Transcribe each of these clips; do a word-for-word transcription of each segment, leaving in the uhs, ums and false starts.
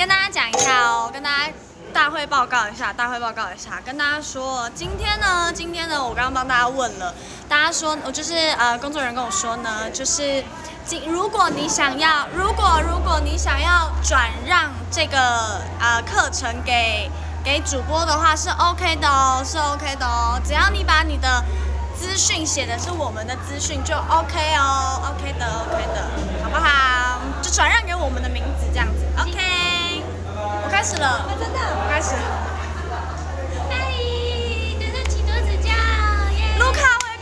跟大家讲一下哦，跟大家大会报告一下，大会报告一下，跟大家说，今天呢，今天呢，我刚刚帮大家问了，大家说，我就是呃，工作人员跟我说呢，就是今如果你想要，如果如果你想要转让这个呃课程给给主播的话，是 OK 的哦，是 OK 的哦，只要你把你的资讯写的是我们的资讯就 OK 哦 ，OK 的 OK 的，好不好？就转让给我们的名字这样子 ，OK。我开始了，啊、真的，我开始。 嗨，对得起多指教，耶！ 卢卡回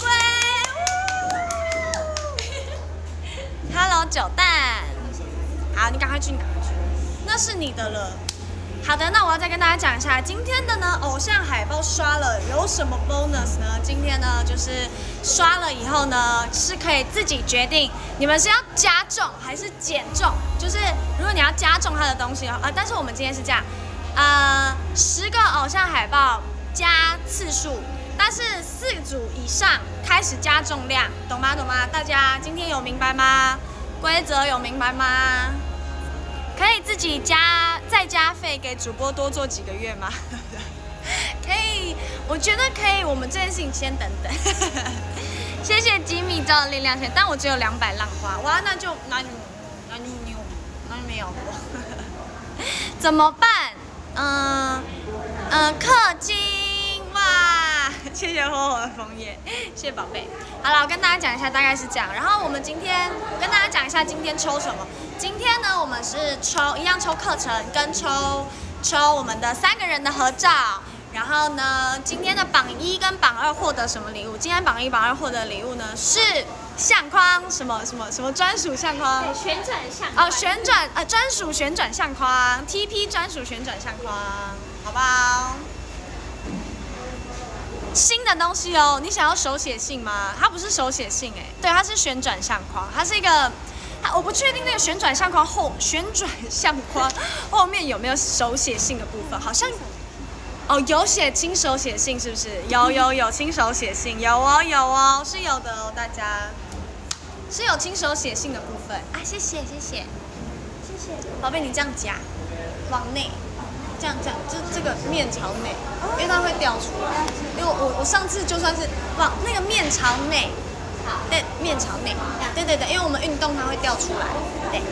归。Hello， 九蛋。好，你赶快去，你赶快去，那是你的了。好的，那我要再跟大家讲一下，今天的呢，偶像海报刷了有什么 bonus 呢？今天呢，就是刷了以后呢，是可以自己决定你们是要加重还是减重。就是如果你要加重它的东西啊、呃，但是我们今天是这样，呃，十个偶像海报加次数，但是四组以上开始加重量，懂吗？懂吗？大家今天有明白吗？规则有明白吗？可以自己加再加费给主播多做几个月吗？可以，我觉得可以。我们这件事情先等等。谢谢吉米照的力量钱，但我只有两百浪花，哇，那就那就那就没有，那就没有过。怎么办？嗯嗯，氪金哇！谢谢火火的枫叶，谢谢宝贝。好了，我跟大家讲一下，大概是这样。然后我们今天跟大家讲一下今天抽什么。今天呢，我们是抽一样抽课程，跟抽抽我们的三个人的合照。然后呢，今天的榜一跟榜二获得什么礼物？今天榜一、榜二获得礼物呢是相框，什么什么什么专属相框？ 对，旋转相框。 哦，旋转呃专属旋转相框 ，T P 专属旋转相框，好不好？新的东西哦，你想要手写信吗？它不是手写信哎，对，它是旋转相框，它是一个。我不确定那个旋转相框后旋转相框后面有没有手写信的部分，好像哦有写亲手写信是不是？有有有亲手写信，有哦有哦是有的哦，大家是有亲手写信的部分啊，谢谢谢谢谢谢，宝贝你这样夹往内，这样这样就这个面朝内，因为它会掉出来，因为我我上次就算是往那个面朝内。对，面朝内，对对对，因为我们运动它会掉出来。对，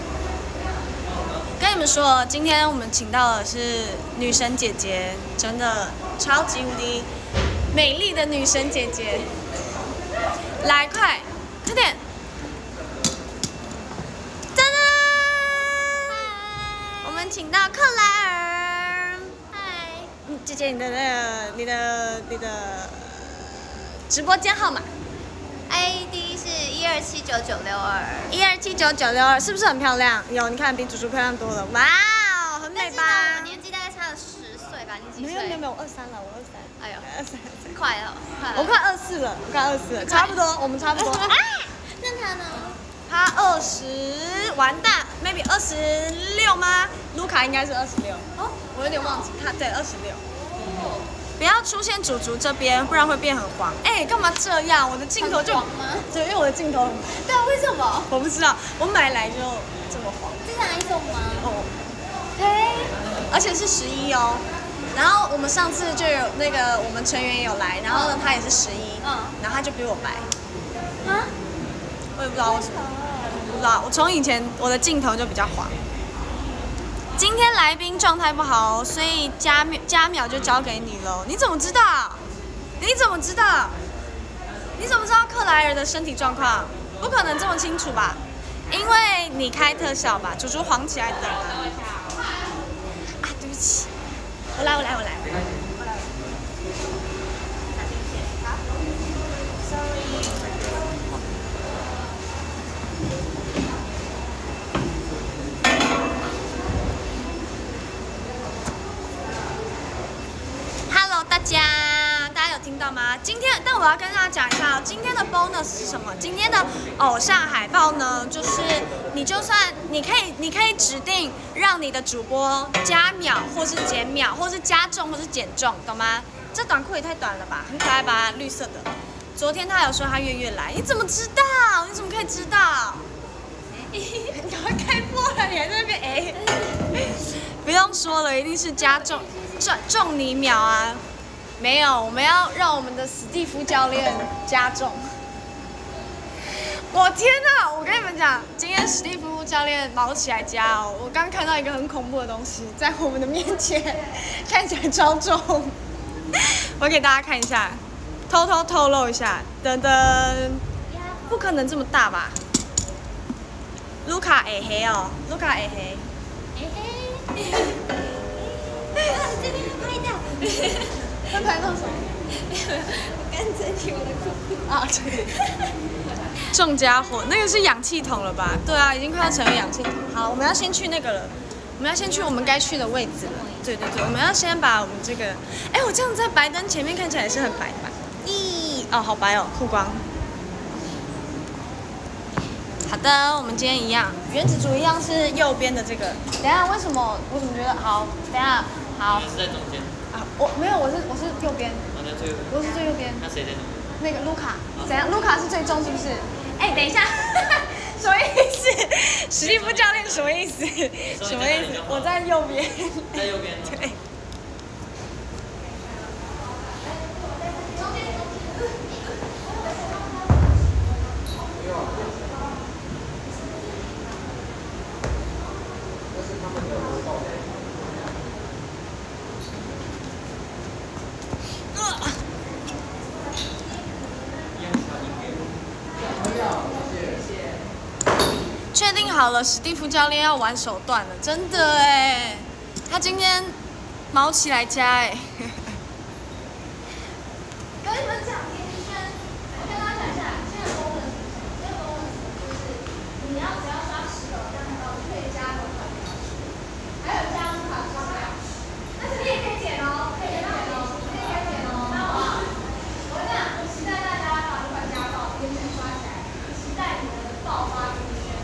跟你们说，今天我们请到的是女神姐姐，真的超级无敌美丽的女神姐姐。来，快，快点！噔噔，我们请到克莱尔。 嗨， 嗯，姐姐，你的那个，你的你的直播间号码？ I D 是一二七九九六二， 一二七九九六二，是不是很漂亮？有，你看比主厨漂亮多了。哇哦，很美吧？ 我年纪大概差了十岁吧，你几岁？ 没有没有没有，我二三了，我二三。 哎呦， 二三， 快了，快了。 我快二四了，我快二四了，差不多，我们差不多。啊， 那他呢？ 他二十，完蛋 ，maybe 二十六吗？卢卡应该是二十六。哦，我有点忘记，他对二十六。不要出现主厨这边，不然会变很黄。哎、欸，干嘛这样？我的镜头就黄吗？ 对，因为我的镜头很黄。 对啊，为什么？ 我不知道，我买来就这么黄。 这是哪一种吗？ 哦， 嘿， 而且是十一哦。然后我们上次就有那个我们成员也有来，然后呢他也是十一，嗯，然后他就比我白。 啊？ 我也不知道为什么，不知道。我从以前我的镜头就比较黄。今天来宾状态不好，所以加秒加秒就交给你了。你怎么知道？你怎么知道？你怎么知道克莱尔的身体状况？不可能这么清楚吧？因为你开特效吧，主厨黄起来等啊！啊，对不起，我来，我来，我来，我来。大家，大家有听到吗？今天，但我要跟大家讲一下，今天的 bonus 是什么？今天的偶像海报呢，就是你就算你可以，你可以指定让你的主播加秒，或是减秒，或是加重，或是减重，懂吗？这短裤也太短了吧，很可爱吧，绿色的。昨天他有说他月月来，你怎么知道？你怎么可以知道？ 你赶快开播了，你还在那边哎？不用说了，一定是加重重重你秒啊！没有，我们要让我们的史蒂夫教练加重。我天哪！我跟你们讲，今天史蒂夫教练毛起来加哦！我刚看到一个很恐怖的东西在我们的面前，看起来超重。我给大家看一下，偷偷透露一下，噔噔，不可能这么大吧？卢卡会黑哦，卢卡会黑。 嘿嘿。哇，这边会拍到。 会拍到什么？ 我刚整理我的裤。 啊，对。重家伙，那个是氧气筒了吧？对啊，已经快要成为氧气筒。好，我们要先去那个了，我们要先去我们该去的位置了。对对对，我们要先把我们这个，哎，我这样在白灯前面看起来也是很白吧？咦，哦，好白哦，酷光。好的，我们今天一样，原子组一样是右边的这个。等一下，为什么我怎么觉得好？等一下，好。 你是在中间。 啊，我没有，我是我是右边。 我在最右边。 我是最右边。 那谁在中间？ 那个卢卡，怎样？卢卡是最重是不是？哎，等一下，什么意思？史蒂夫教练什么意思？什么意思？我在右边。 在右边。 对。确定好了，史蒂夫教练要玩手段了，真的哎，他今天毛起来加哎。跟你们讲，甜甜圈，我跟大家讲一下，现在功能是什么？这个功能就是你要只要刷十个这样就可以加入卡片，还有加入卡刷不了，但是你也可以剪哦，可以剪哦，你也可以剪哦，好不好？我跟你讲，我期待大家把这款加到甜甜圈刷起来，期待你们的爆发甜甜圈。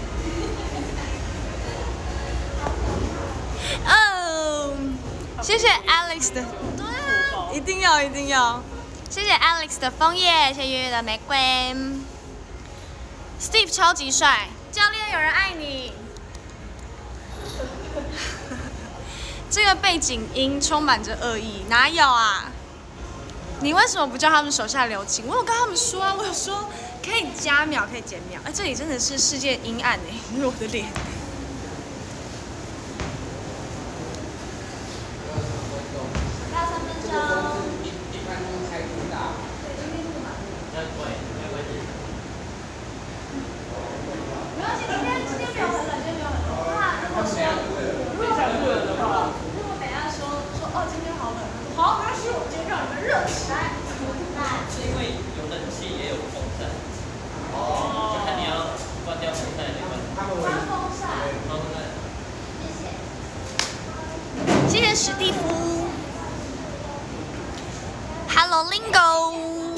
哦，谢谢 Alex 的，对啊，一定要一定要，谢谢 Alex 的枫叶，谢谢月月的玫瑰 ，Steve 超级帅，教练有人爱你。这个背景音充满着恶意，哪有啊？你为什么不叫他们手下留情？我有跟他们说啊，我有说可以加秒，可以减秒。哎，这里真的是世界阴暗哎，因为我的脸。还有三分钟。 一一般都是开多大？ 对，今天录嘛。 要关，要关机。 没关系，今天今天没有很冷，今天没有很冷。哇，如果说如果如果等下说说哦今天好冷，好，没关系，我今天让你们热起来。 是因为有冷气也有风扇。哦。就看你要关掉风扇还是关。 关风扇。 关风扇。 谢谢史蒂夫。Hello Lingo。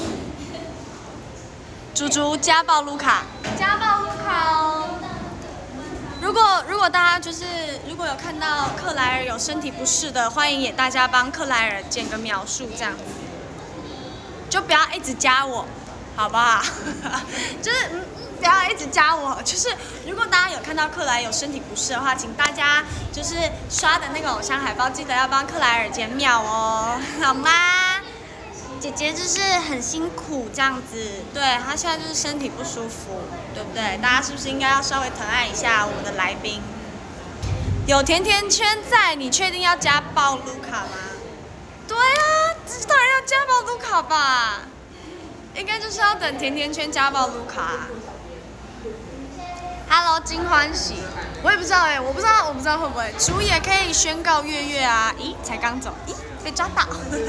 猪猪家暴卢卡，家暴卢卡哦。如果如果大家就是如果有看到克莱尔有身体不适的，欢迎也大家帮克莱尔减个秒数这样子，就不要一直加我，好不好？就是嗯。不要一直加我，就是如果大家有看到克莱尔有身体不适的话，请大家就是刷的那个偶像海报，记得要帮克莱尔减秒哦，好吗？姐姐就是很辛苦这样子，对她现在就是身体不舒服，对不对？大家是不是应该要稍微疼爱一下我们的来宾？有甜甜圈在，你确定要加爆卢卡吗？对啊，这当然要加爆卢卡吧，应该就是要等甜甜圈加爆卢卡啊。Hello， 金欢喜，我也不知道哎、欸，我不知道，我不知道会不会，主也可以宣告月月啊，咦，才刚走，咦，被抓到，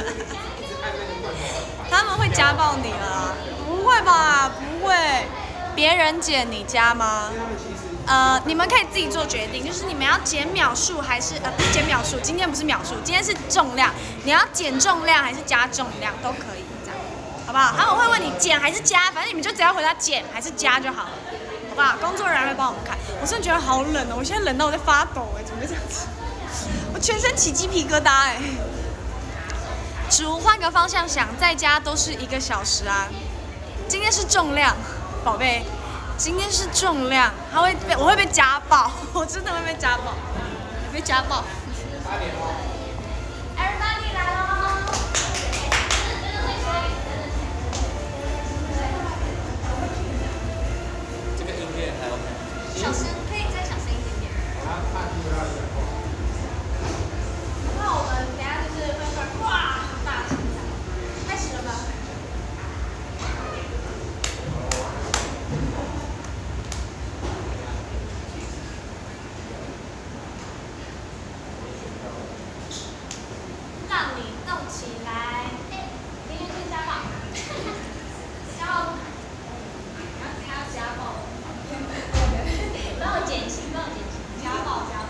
他们会家暴你了？不会吧，不会，别人减你加吗？呃，你们可以自己做决定，就是你们要减秒数还是呃不是减秒数，今天不是秒数，今天是重量，你要减重量还是加重量都可以，这样，好不好？他们会问你减还是加，反正你们就只要回答减还是加就好了。好不好？工作人员会帮我们看。我真的觉得好冷哦，我现在冷到我在发抖哎，怎么会这样子？我全身起鸡皮疙瘩哎。主换个方向想，在家都是一个小时啊。今天是重量，宝贝， 今天是重量，他会被我会被家暴，我真的会被家暴，被家暴。Everybody 来喽！ 这个音乐还 OK。 小声，可以再小声一点点。那我们等下就是会说哇，大声讲，开始了吧？让你动起来，哎，今天是家暴，家暴，然后还要家暴，帮我减轻，帮我减轻，家暴家暴。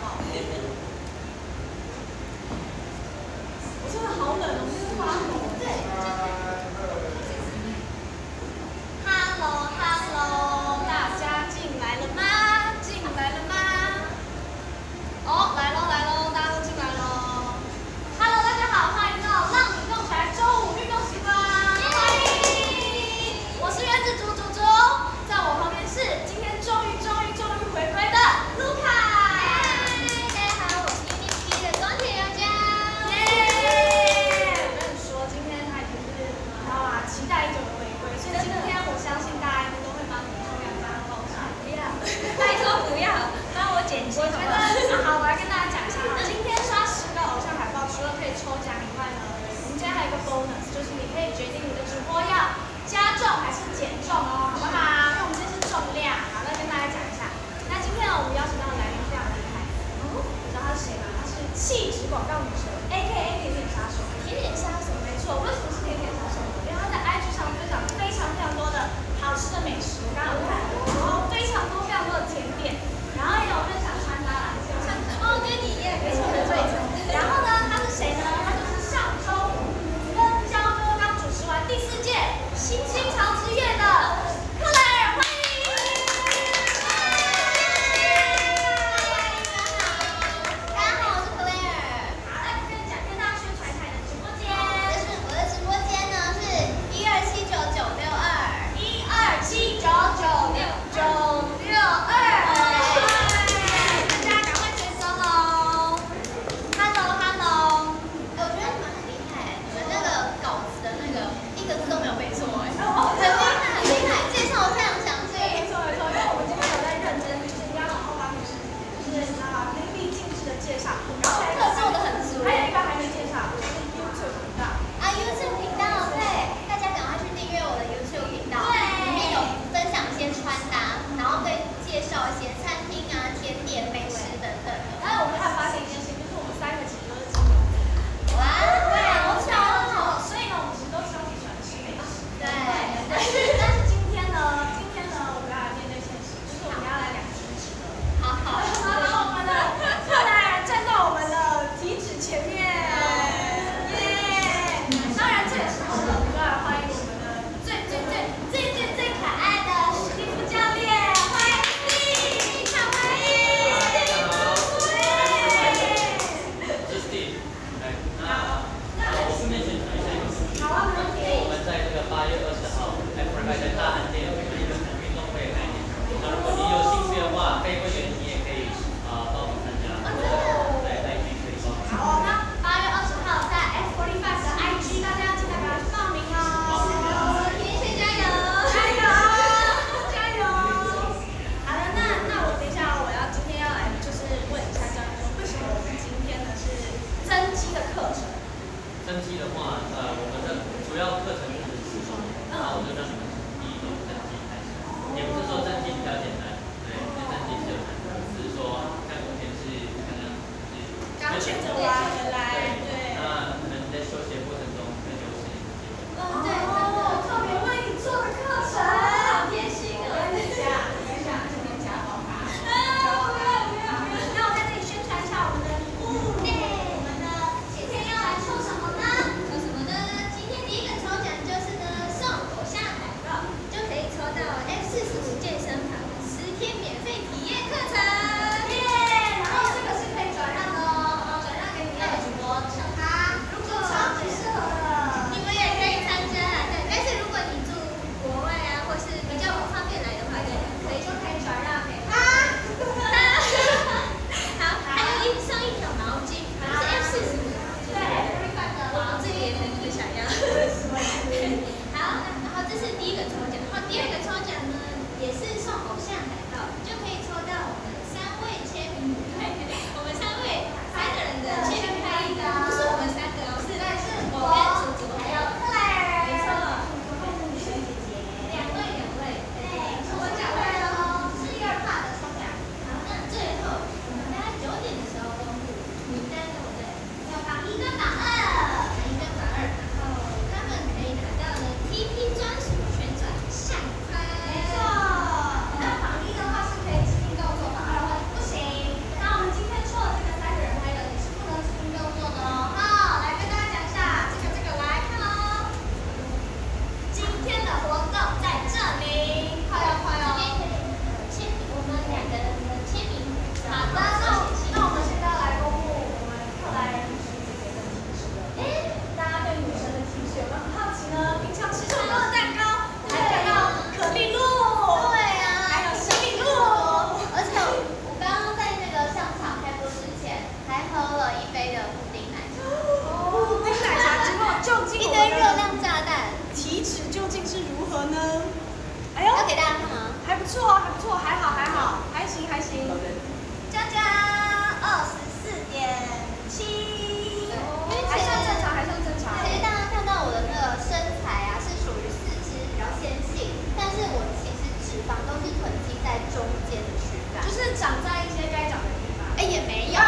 我真的好冷哦，我真的发抖。对。Hello Hello， 大家进来了吗？进来了吗？哦，来喽来喽，大家都进来喽。Hello， 大家好，欢迎到让你动起来周五运动时光。我是原子猪猪猪，在我旁边是今天终于终于终于回归的卢卡。 大家好，我是 U N I P 的钢铁油浆。 耶！我跟你说，今天他已经是好啊，期待已久的回归，所以今天我相信大家一定都会帮你重量加到爆炸。 不要，拜托不要，帮我减轻我觉得好吗？ 好，我来跟大家讲一下，今天刷十个偶像海报，除了可以抽奖以外呢，我们今天还有一个 bonus， 就是你可以决定你的直播要加重还是减重哦，好不好？因为我们今天是重量，好，那跟大家讲一下。那今天呢，我们邀请到的来宾非常厉害，嗯，你知道他是谁吗？他是气质广告女神 ，A K A 甜点杀手。 甜点杀手， 没错，为什么是甜点杀手呢？因为他在 I G 上分享非常非常多的好吃的美食，我刚刚有看，然后非常多非常多的甜点，然后也有分享穿搭啦，穿搭。 哦，跟你一样， 没错没错。然后呢，他是谁呢？他就是上周五跟焦哥刚主持完第四届新新潮之夜的克莱尔，欢迎！ 大家好，我是 Claire。 好，那跟讲跟大家宣传一下你的直播间。 这是我的直播间呢，是一二七九九六二。 一二七九九六九六二，大家赶快追踪哦 ！Hello Hello， 哎，我觉得你们很厉害，你们那个稿子的那个一个字都没有背错，哎，很厉害很厉害，介绍的非常详细。 没错没错，因为我们今天有在认真，就是一定要好好把美食，就是啊淋漓尽致的介绍，然后还有一个做的很足。 还有一个还没介绍，就是 YouTube 频道。 啊 ，YouTube 频道，对，大家赶快去订阅我的 YouTube 频道， 对里面有分享一些穿搭，然后对介绍一些餐厅啊、甜点、美食等等的。 还有我们还有发现一件事情，就是我们三个其实都是金牛座。 哇， 对， 好巧哦。 所以呢，我们其实都超级喜欢吃美食。 对， 但是但是今天呢，今天呢，我们要来面对现实，就是我们要来量体脂了。 好好。 然后我们的克莱尔站到我们的体脂前面，耶！当然这个时候呢，我们就要欢迎我们的最最最最最最可爱的史蒂夫教练，欢迎你，卡哇伊！ 这是 Steve，哎，那我顺便宣传一下一个事情， 好啊，没问题。 我们在这个八月二十号 ，F R Y 在大安店有一个一个运动会的概念。那如果你有兴趣的话，非会员你也可以啊报名参加，在 I G 可以报名。 好，那八月二十号在 F 四十五 的 I G， 大家要记得赶快去报名哦！甜甜圈加油！加油！加油！好的，那那我等一下，我要今天要来就是问一下教练说，为什么我们今天呢是增肌的课程？ 增肌的话，呃，我们的主要课程就是十种，然后我就让你们从第一种增肌开始，也不是说增肌比较简单，对，因为增肌是有难度，只是说像目前是刚刚是刚选择完回来，对。 那可能在休息的过程中会流失一些。 嗯，对，真的。 特别为你做的课程，好贴心啊！等一下，等一下，今天加爆它。啊，不要不要！那我在这里宣传一下我们的礼物。 对，我们的今天要来抽什么呢？抽什么呢？今天第一个抽奖就是呢，送偶像海报不错哦，还不错，还好还好，还行还行。佳佳二十四点七，还算正常，还算正常。 其实大家看到我的那个身材啊，是属于四肢比较纤细，但是我其实脂肪都是囤积在中间的躯干， 就是长在一些该长的地方。 哎也没有。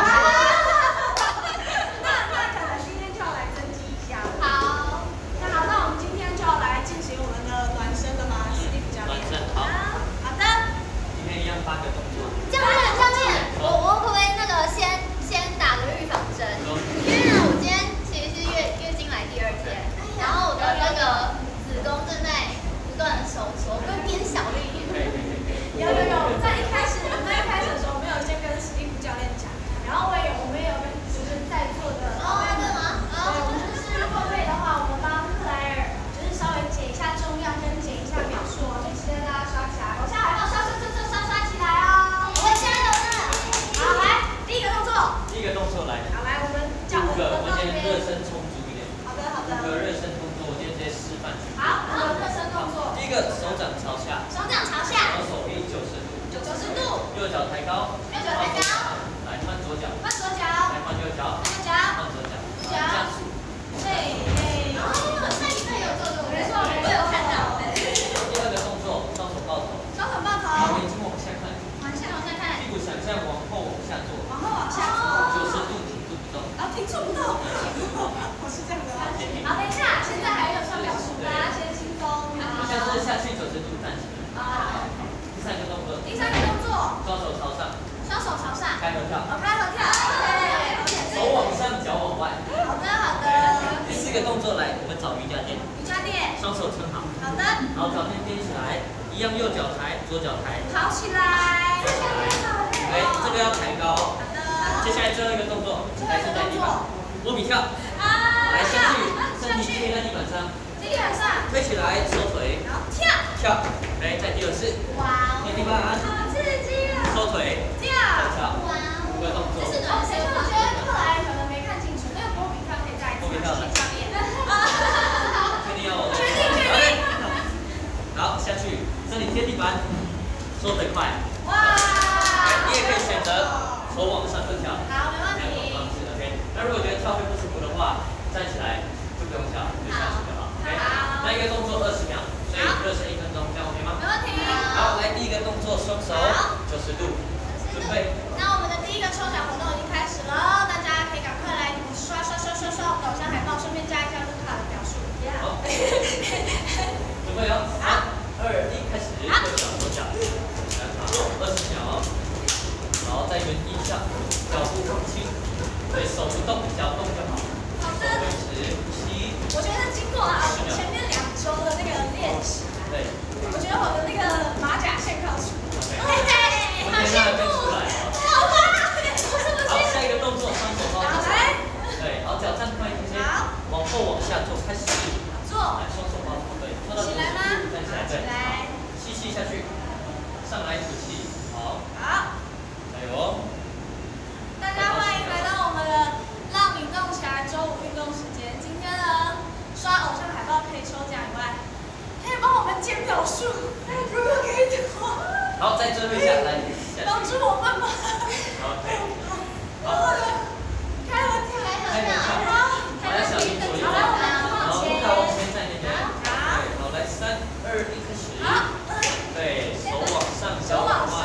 那那可能今天就要来增肌一下。 好， 那好，那我们今天就要来进行我们的暖身了吗？史蒂夫教练。 暖身好。 好的。 今天一样八个动作。 教练教练，我我可不可以那个先先打个预防针？因为呢，我今天其实是月月经来第二天，然后我的那个子宫正在不断的收缩，我会变小了一点。 可以可以可以。 有有有，在一开始，在一开始的时候，我们有先跟史蒂夫教练讲，然后我也有我们也有跟就是在座的。 哦，真的吗？ 对，我们就是如果可以的话，我们帮克莱尔就是稍微减一下重量跟减一下秒数哦，就期待大家刷起来，偶像海报刷刷刷刷刷刷起来哦！ 我会加油的。 好，来第一个动作。 第一个动作来。 好，来我们叫我五个， 们我今天热身充足一点。 好的好的。 五个热身动作，我今天直接示范去。 好，我们热身动作。 第一个手掌朝下。 手掌朝下。 然后手臂九十度。 九十度。 右脚抬高。 右脚抬高。 来换左脚。 换左脚。 来换右脚。 右脚。 换左脚。 右脚。 加速。 对对。 哦，上一次有做这个， 没错没错。 我有看到。 第二个动作，双手抱头。 双手抱头。 眼睛往下看。 往下往下看。 屁股想象往后往下坐。 往后往下坐。 九十度挺住不动。 啊，停住不动。我是这样的。好，等一下，现在还有上秒数，大家先轻松。 下次下去九十度站起来。 好。 第三个动作。 第三个动作。 双手朝上。 双手朝上。 开合跳。 哦，开合跳。对。 手往上，脚往外。 好的好的。 第四个动作来，我们找瑜伽垫。 瑜伽垫。 双手撑好。 好的。 好，脚尖踮起来，一样右脚抬，左脚抬。 好起来。 哎，这个要抬高。 好的。 接下来最后一个动作，还是在地板。波比跳。 啊。 来下去，身体贴在地板上。 在地板上。 推起来，收腿。 然后跳。 跳。来，再第二次。 哇贴地板。 好刺激啊。 收腿。 跳。 跳。 哇五个动作。 这是哦， 暖身我觉得克莱可能没看清楚，那个波比跳可以在波比跳上面。 确定要我？ 确定确定。 好，下去，身体贴地板，收腿快。 哇！ 你也可以选择手往上的跳。 好，没问两种方题。 式 ，OK。那如果觉得跳会不舒服的话，站起来就不用跳，就下去就好。OK。那一个动作二十秒，所以热身一分钟，这样 OK 吗？ 没问题。 好，来第一个动作，双手九十度，准备。 那我们的第一个抽奖活动已经开始了，大家可以赶快来刷刷刷刷刷我们的偶像海报，顺便加一下卢卡的表述。 好，准备哦，三、二、一，开始，右脚左脚，好，二十秒，然后在原地上，脚步放轻，对手不动，脚动就好。 好的。 维持七。 我觉得经过啊前面两周的那个练习， 对。 我觉得我的那个马甲线靠出。 OK。 嘿嘿，好辛苦。好吧。 好，下一个动作，双手抱着。 来。 对，好，脚站快一些，往后往下做，开始。 做。 来，双手抱头，对，做到九十度，站起来，对，好，吸气下去，上来吐气，好。 好。 加油。 大家欢迎来到我们的让你动起来周五运动时间。今天呢，刷偶像海报可以抽奖以外，可以帮我们减表数，如果可以的话。 好，再最后一下，来，下去。 帮助我们吗？ 好，可以。 好，开合跳， 开合跳， 好， 好，要小心左右。 好，来，我们往前。 好，往前站一点。对，好，来，三、二、一，开始。 好。 对，手往上， 手往上。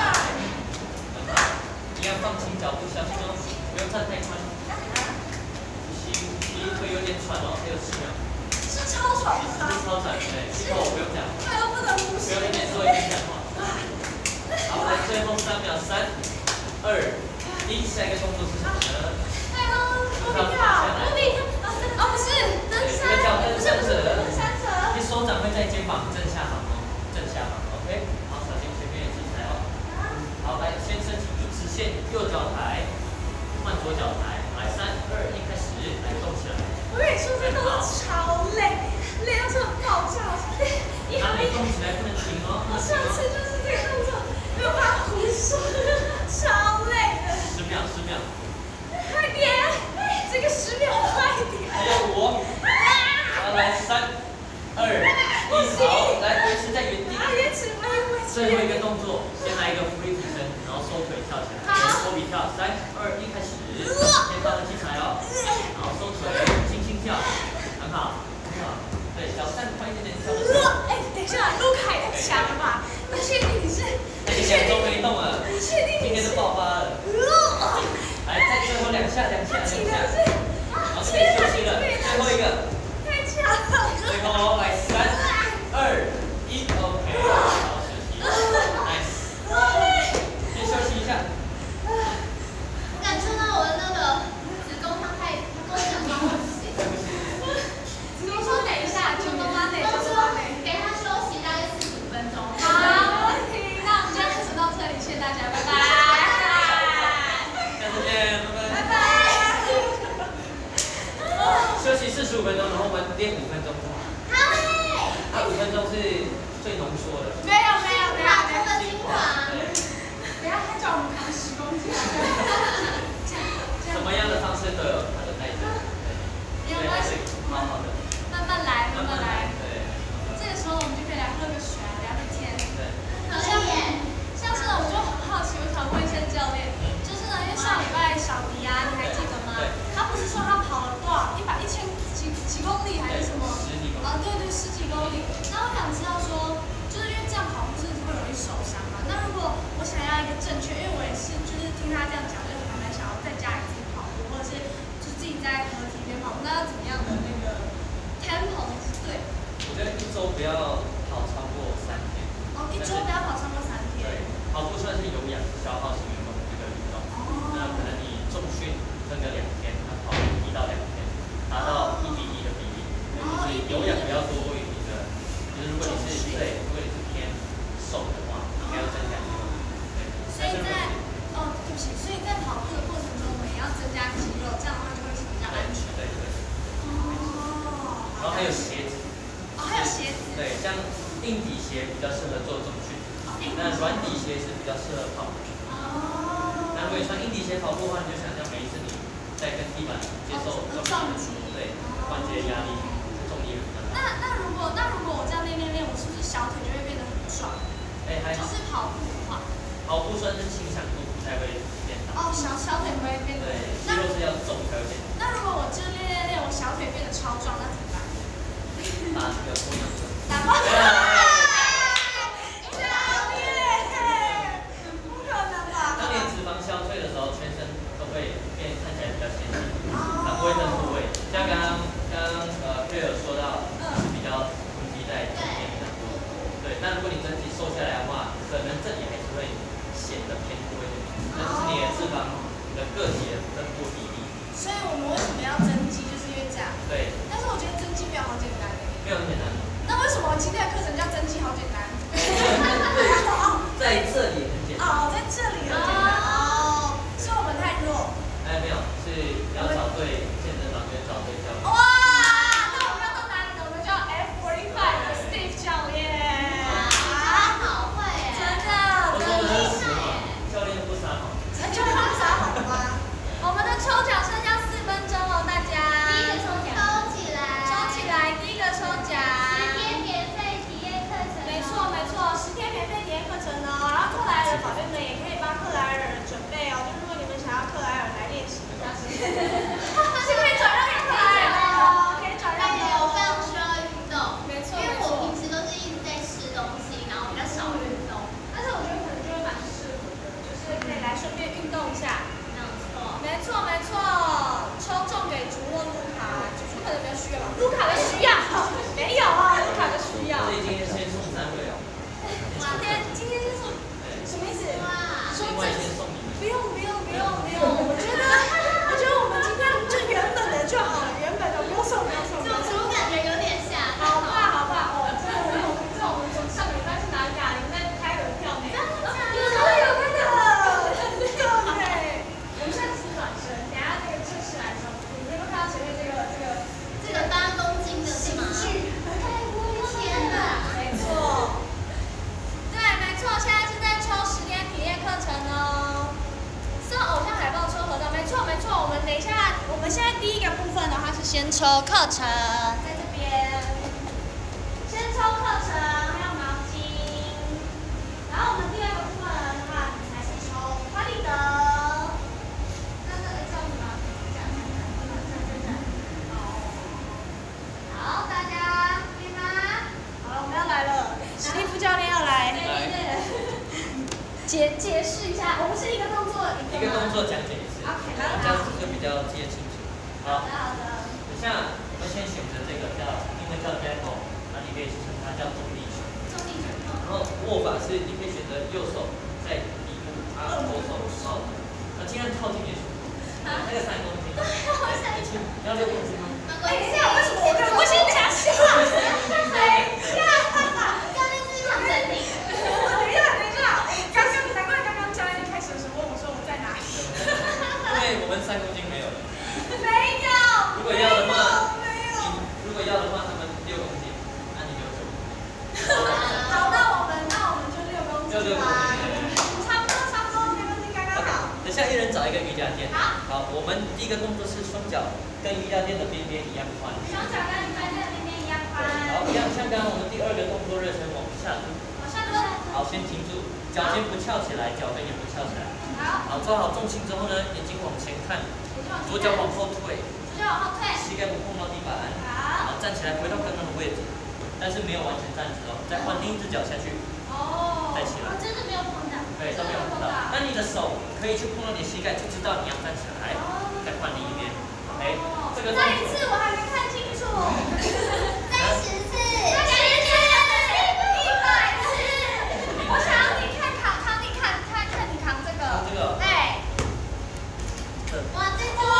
一样放轻脚步向中，不用站太宽。吸吸会有点喘哦，还有十秒。 是超喘吗？ 是超喘，对，以后我不用讲。 快要不能呼吸。 不用一点做一点讲话。好，来最后三秒，三、二、一，下一个动作是什么呢？ 太好，波比跳，波比跳，哦不是，登山，不是不是登山者。 你手掌会在肩膀正下方哦，正下方 ，OK。好，小心前面有器材哦。好，来，先身体一直线，右脚抬，换左脚抬，来，三、二、一，开始，来动起来。 我跟你说，这动作超累，累到这种爆炸，你好厉害。 动起来不能停哦。 我上次就是这个动作，没有办法呼吸，超累的。 十秒，十秒。 快点，这个十秒快点。 还有五。好，来，三、二、一，好，来，维持在原地。 啊，延迟，我也维持。 最后一个动作，先来一个浮力提升，然后收腿跳起来，托比跳，三二一开始，先放器材哦，然后收腿，轻轻跳，很好，很好，对，小站快一点点跳就行。 哎，等一下，卢卡也太强了吧？你确定你是？ 你两周没动了， 你确定今天就爆发了。来，再最后两下，两下，两下，然后可以休息了，最后一个。 太强了！ 最后来三二一 ，OK， 好，休息 ，nice， 先休息一下。 我感受到我的那个子宫它太，它跟我讲话不行。 子宫说等一下，就妈妈得， 他就妈妈得。 给他休息大概四十五分钟。 好，没问题。那我们今天课程到这里，谢谢大家，拜拜。 下次见，拜拜。 拜拜。 休息四十五分钟，然后我们练五分钟。 好嘞。 啊，五分钟是最浓缩的。 没有没有没有打没有。 出的精华。 不要他叫我们扛十公斤。 什么样的方式都有它的代价。 没有关系， 好好的。 慢慢来，慢慢来。 对。 这个时候我们就可以来喝个水，聊个天。 对。 可以耶。 像是呢，我就很好奇，我想问一下教练，就是呢，因为上礼拜小迪啊，你还记得吗？他不是说他跑了多少一百一千几几公里还是什么？ 十几公里。 啊，对对，十几公里。那我想知道说，就是因为这样跑步是会容易受伤嘛？那如果我想要一个正确，因为我也是就是听他这样讲，就还蛮想要在家里自己跑步，或者是就是自己在河堤边跑步，那要怎么样的那个 tempo 是对？ 我觉得一周不要跑超过三天。 哦，一周不要跑超过三天。 对，跑步算是有氧消耗型运动这个运动。哦。那可能你重训分个两天，那跑一到两天，达到一比一的比例。哦。就是有氧比较多于你的，就是如果你是对，如果你是偏瘦的话，你应该要增加肌肉。对。 所以在哦，对不起，所以在跑步的过程中，我们也要增加肌肉，这样的话就会是比较安全。 对对。 哦。 然后还有鞋子。 哦，还有鞋子。 对，像硬底鞋比较适合做重训，那软底鞋是比较适合跑步。哦。那如果你穿硬底鞋跑步的话，你就想象每一次你在跟地板接受撞击， 对，关节压力、重力很大。 那那如果那如果我这样练练练，我是不是小腿就会变得很壮？ 哎，还好。 就是跑步的话。跑步算是轻响度才会变大。 哦，小小腿不会变大。 对，肌肉是要重才会变大。 那如果我就练练练，我小腿变得超壮，那怎么办？ 打这个玻尿酸。 打玻尿酸。教练，不可能吧？ 当你脂肪消退的时候，全身都会变看起来比较纤细，它不会增部位。像刚刚刚刚呃佩尔说到，是比较囤积在肌腱比较多。对，那如果你整体瘦下来的话，可能这里还是会显得偏多一点，那就是你的脂肪、你的个体的分布比例。所以我们为什么要增肌，就是因为这样。对。但是我觉得增肌没有好简单。没有很简单。那为什么今天的课程叫增肌好简单？在这里很简单。哦，在这里很简单。哦。是我们太弱。哎，没有，是要找对健身房，跟找对教练。哇，那我们要到哪里呢？我们叫 F 四十五 的 Steve 教练。 他好会耶。 真的。 我说的是实话，教练不撒谎。 教练不撒谎吗？我们的抽奖剩下四分钟哦，大家。 第一个抽奖。抽起来。 抽起来，第一个抽奖。 十天免费体验课程。 没错没错，十天免费体验课程哦。然后克莱尔宝贝们也可以帮克莱尔准备哦，就是如果你们想要克莱尔来练习的话，是可以转让给克莱尔的哦，可以转让的。 我非常需要运动， 没错因为没错。 我平时都是一直在吃东西，然后比较少运动。 但是我觉得可能就会蛮适合的，就是可以来顺便运动一下。没错没错，抽中给竹若卢卡，竹可能比较需要，卢卡的需要，没有啊，卢卡的需要。 所以今天先送三位哦。 今天今天是送，什么意思？ 哇， 另外先送你们。 不用不用不用不用，我觉得我觉得我们今天就原本的就好了，原本的不用送不用送。 就我感觉有点吓到。 好怕好怕哦，这我们这我们从上礼拜去哪里啊？你们在开合跳没？真的假的？有的有的。等下那个正式来说，你能够看到前面这个这个这个八公斤的是吗？天哪！ 没错，对，没错，现在是在抽十天体验课程哦。送偶像海报抽合照，没错没错。我们等一下，我们现在第一个部分的话是先抽课程，在这边，先抽课程，还有毛巾。 解解释一下，我们是一个动作一个动作讲解一次， OK， 这样子就比较记得清楚。好， 好的。 等下我们先选择这个叫英文叫 demo， 那你可以称它叫重力拳。 重力拳。 然后握法是你可以选择右手在底部，啊左手好，那尽量靠近点胸口，那个三公斤。对，我想一下。要六公斤吗？ 哎呀，为什么我我先假下？ 等一下，教练是想整你。 等一下，等一下，刚刚难怪刚刚教练一开始的时候问我说我在哪里？ 因为我们三公斤没有了。 没有。 如果要的话， 没有。 如果要的话，他们六公斤，那你就九公斤。 好，那我们那我们就六公斤。 就六公斤。 差不多，差不多，六公斤刚刚好。 等下一人找一个瑜伽垫。 好。 好，我们第一个动作是双脚跟瑜伽垫的边边一样宽。 双脚跟瑜伽垫的边边一样宽。 好，一样像刚刚我们第二个动作热身往下蹲。 往下蹲。 好，先停住，脚尖不翘起来，脚跟也不翘起来。 好。 好，抓好重心之后呢，眼睛往前看，左脚往后退， 左脚往后退， 膝盖不碰到地板。 好。 好，站起来回到刚刚的位置，但是没有完全站直哦，再换另一只脚下去。 哦。 再起来。 真的没有碰到。 对，都没有碰到。那你的手可以去碰到你的膝盖，就知道你要站起来。再换另一边。OK， 这个再一次，我还没看清楚。 再十次。 再十次。一百次。我想要你看扛扛，你看看看你扛这个。 扛这个。 对。 哇，这个。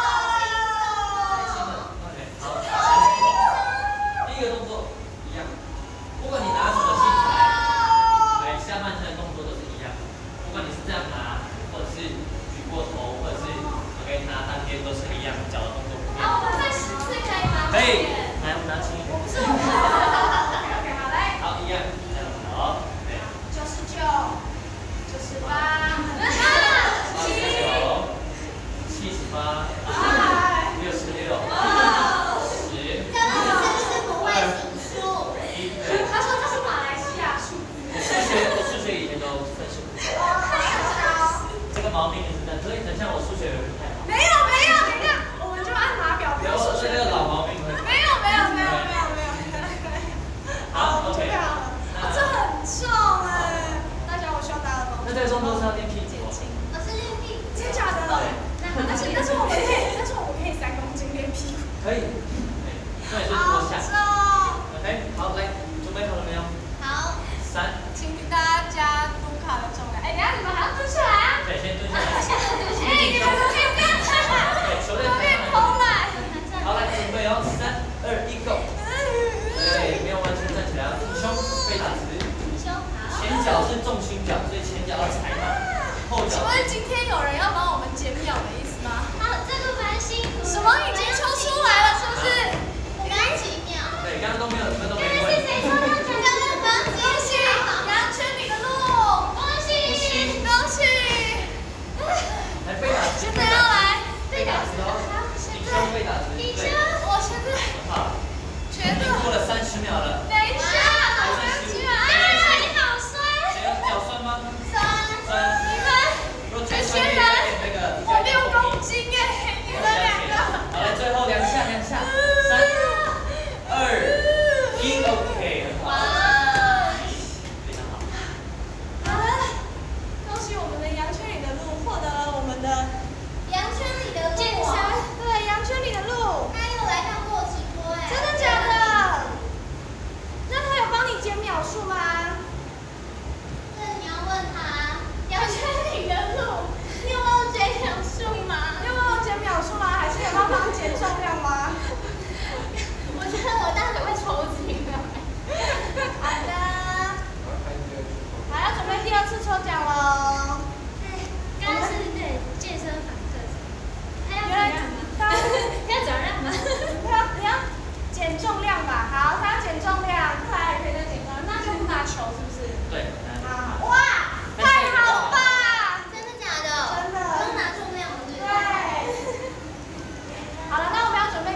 OK， 好。第一个动作一样，不管你拿什么器材，对，下半身的动作都是一样。不管你是这样拿，或者是举过头，或者是 OK 拿单边，都是一样，脚的动作不变。 好，我们再十次可以吗？ 可以，来，我们拿轻一点。 是我。OK， 好嘞。 好，一样，这样子，好，对。 九十九，九十八， 七十九，七十八，六十六，十， 教练是不是不会数数？ 一，对。 他说这是马来西亚数字。 我数学，我数学以前都分数不高。这个毛病你是真的，所以等下我数学有点不太好。 没有没有，等一下，我们就按码表，不要数学。 这个老毛病会。 没有没有没有没有没有。 好 ，OK。 这很重哎，大家我需要大家的帮助。 那这个动作是要练屁股。 我是练屁股。 真假的？但是但是我们可以，但是我们可以三公斤练屁股。 可以。对，那也是多下。OK， 好，来，准备好了没有？ 好。 三。 请大家加卢卡的重量。哎，等下你们还要蹲下来啊？ 对，先蹲下来。 哎，你们都可以蹲下来。 对，球类左边偷懒。 好，来准备哦，三、二、一，Go。对，没有完全站起来，挺胸，背打直。前脚是重心脚，所以前脚要踩满，后脚。 请问今天有人要帮我们减秒的意思吗？ 好，这个蛮辛苦。 什么已经抽出来了，是不是？ 我刚几秒。 对，刚刚都没有，你们都没问。 是谁抽到奖？恭喜杨圈你的路， 恭喜恭喜！ 来背打直。 现在要来背打直哦，挺胸背打直。 挺胸，我现在好， 觉得过了三十秒了。 等一下，好生气啊！哎，你好酸。 谁有脚酸吗？ 酸。 酸。 你们如果最酸可以加点那个。 我六公斤哎，你们两个。 好，来最后两下，两下，三、二、一 ，OK， 很好。非常好。 好了，恭喜我们的羊圈里的鹿获得了我们的羊圈里的路。 健身，对，羊圈里的鹿。 他有来看过我直播哎。 真的假的？那他有帮你减秒数吗？ 这你要问他。羊圈里的路，你有帮我减秒数吗？ 你有帮我减秒数吗？还是有帮忙减重量吗？ 我觉得我大腿会抽筋了。 好的。好，要准备第二次抽奖喽。 刚刚是对健身房课程，他要原来他要转让吗？ 他要你要减重量吧？好，他要减重量，克莱还可以再减重量，那就不拿球是不是？ 对。 好，哇，太好了吧！ 真的假的？ 真的。 不用拿重量了，对不对。好了，那我们要准备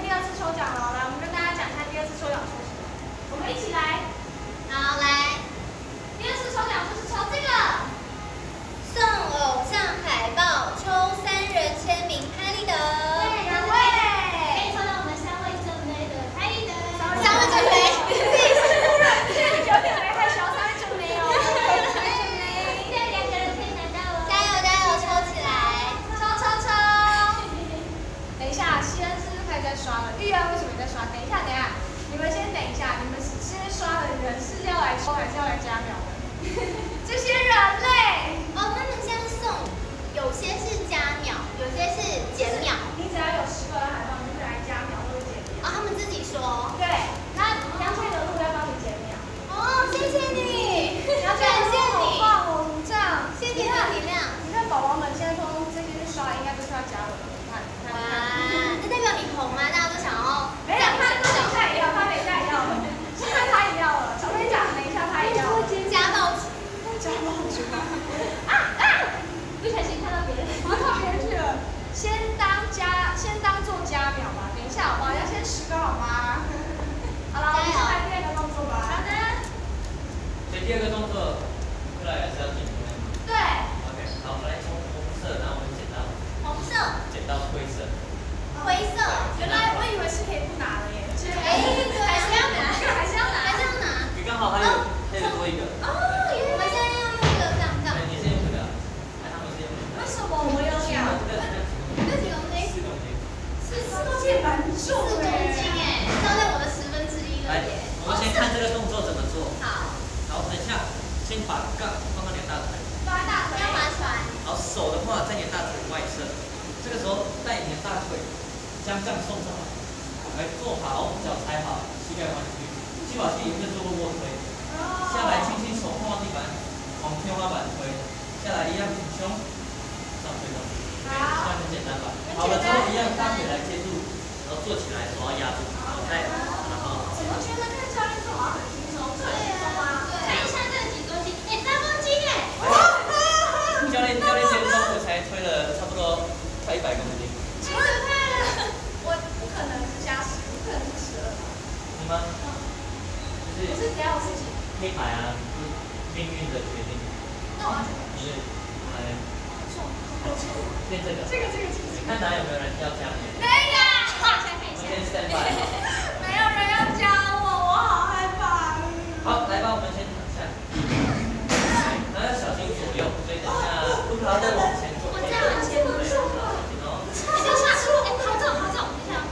后还是要来加秒的。 这些人类哦，他们现在送，有些是加秒，有些是减秒。 你只要有十个人海报，你就来加秒或者减秒。 哦，他们自己说。 对，那杨翠的路要帮你减秒。 哦，谢谢你， 杨翠的路好棒哦，你这样， 谢谢你的体谅。 你看宝宝们现在通通这些去刷，应该都是要加我的，你看，你看， 哇，那代表你红啊，大家都想要。 没有，他等一下也要，他等一下也要了，现在他也要了。我跟你讲，等一下他也要了。 加爆。 加爆出来！ 啊啊！不小心看到别人， 我到别人去了。先当加，先当做加秒吧。等一下好吗？要先十个好吗？好了，我们先来第二个动作吧。 好的。 所以第二个动作，过来还是要减分吗？ 对。 OK， 好，我们来从红色，然后我们剪到红色。 剪到灰色。 灰色。 原来我以为是可以不拿的耶。 哎，还是要拿， 还是要拿， 还是要拿。 你刚好还有还有多一个。 哦，原来我们现在要用这个这样这样。 你是用这个，哎，他们是用这个。 为什么我有两个？ 这几公斤？ 四公斤。 是四公斤，蛮重四公斤哎，照在我的十分之一了耶。 我们先看这个动作怎么做。 好。 好，等一下，先把杠放到你的大腿。 放大腿。要划船。 好，手的话在你的大腿外侧，这个时候带你的大腿将杠送上来，来坐好，脚踩好，膝盖弯曲，吸饱气，跟着做卧推。下来，轻轻手碰到地板，往天花板推，下来一样挺胸，上推上去，这样很简单吧？好了之后一样大腿来接住，然后坐起来，手要压住，然后再然后。 怎么觉得看教练做好很轻松？对啊， 看一下这几公斤，哎，三公斤哎。 教练教练今天中午才推了差不多快一百公斤。 太可怕了！ 我不可能是加十，不可能是十二吧？ 你吗？就是。 不是只要我自己。 黑牌啊，是命运的决定。 那我要怎么？ 你是来。练这个。 这个这个这个。 你看哪有没有人要加你？ 没有。 我先 stand by。 没有人要加我，我好害怕。 好，来吧，我们先躺下。然后要小心左右，所以等一下不要再往前走。 我这样往前走。 小心哦。 哎，等一下，哎，好重好重，等一下。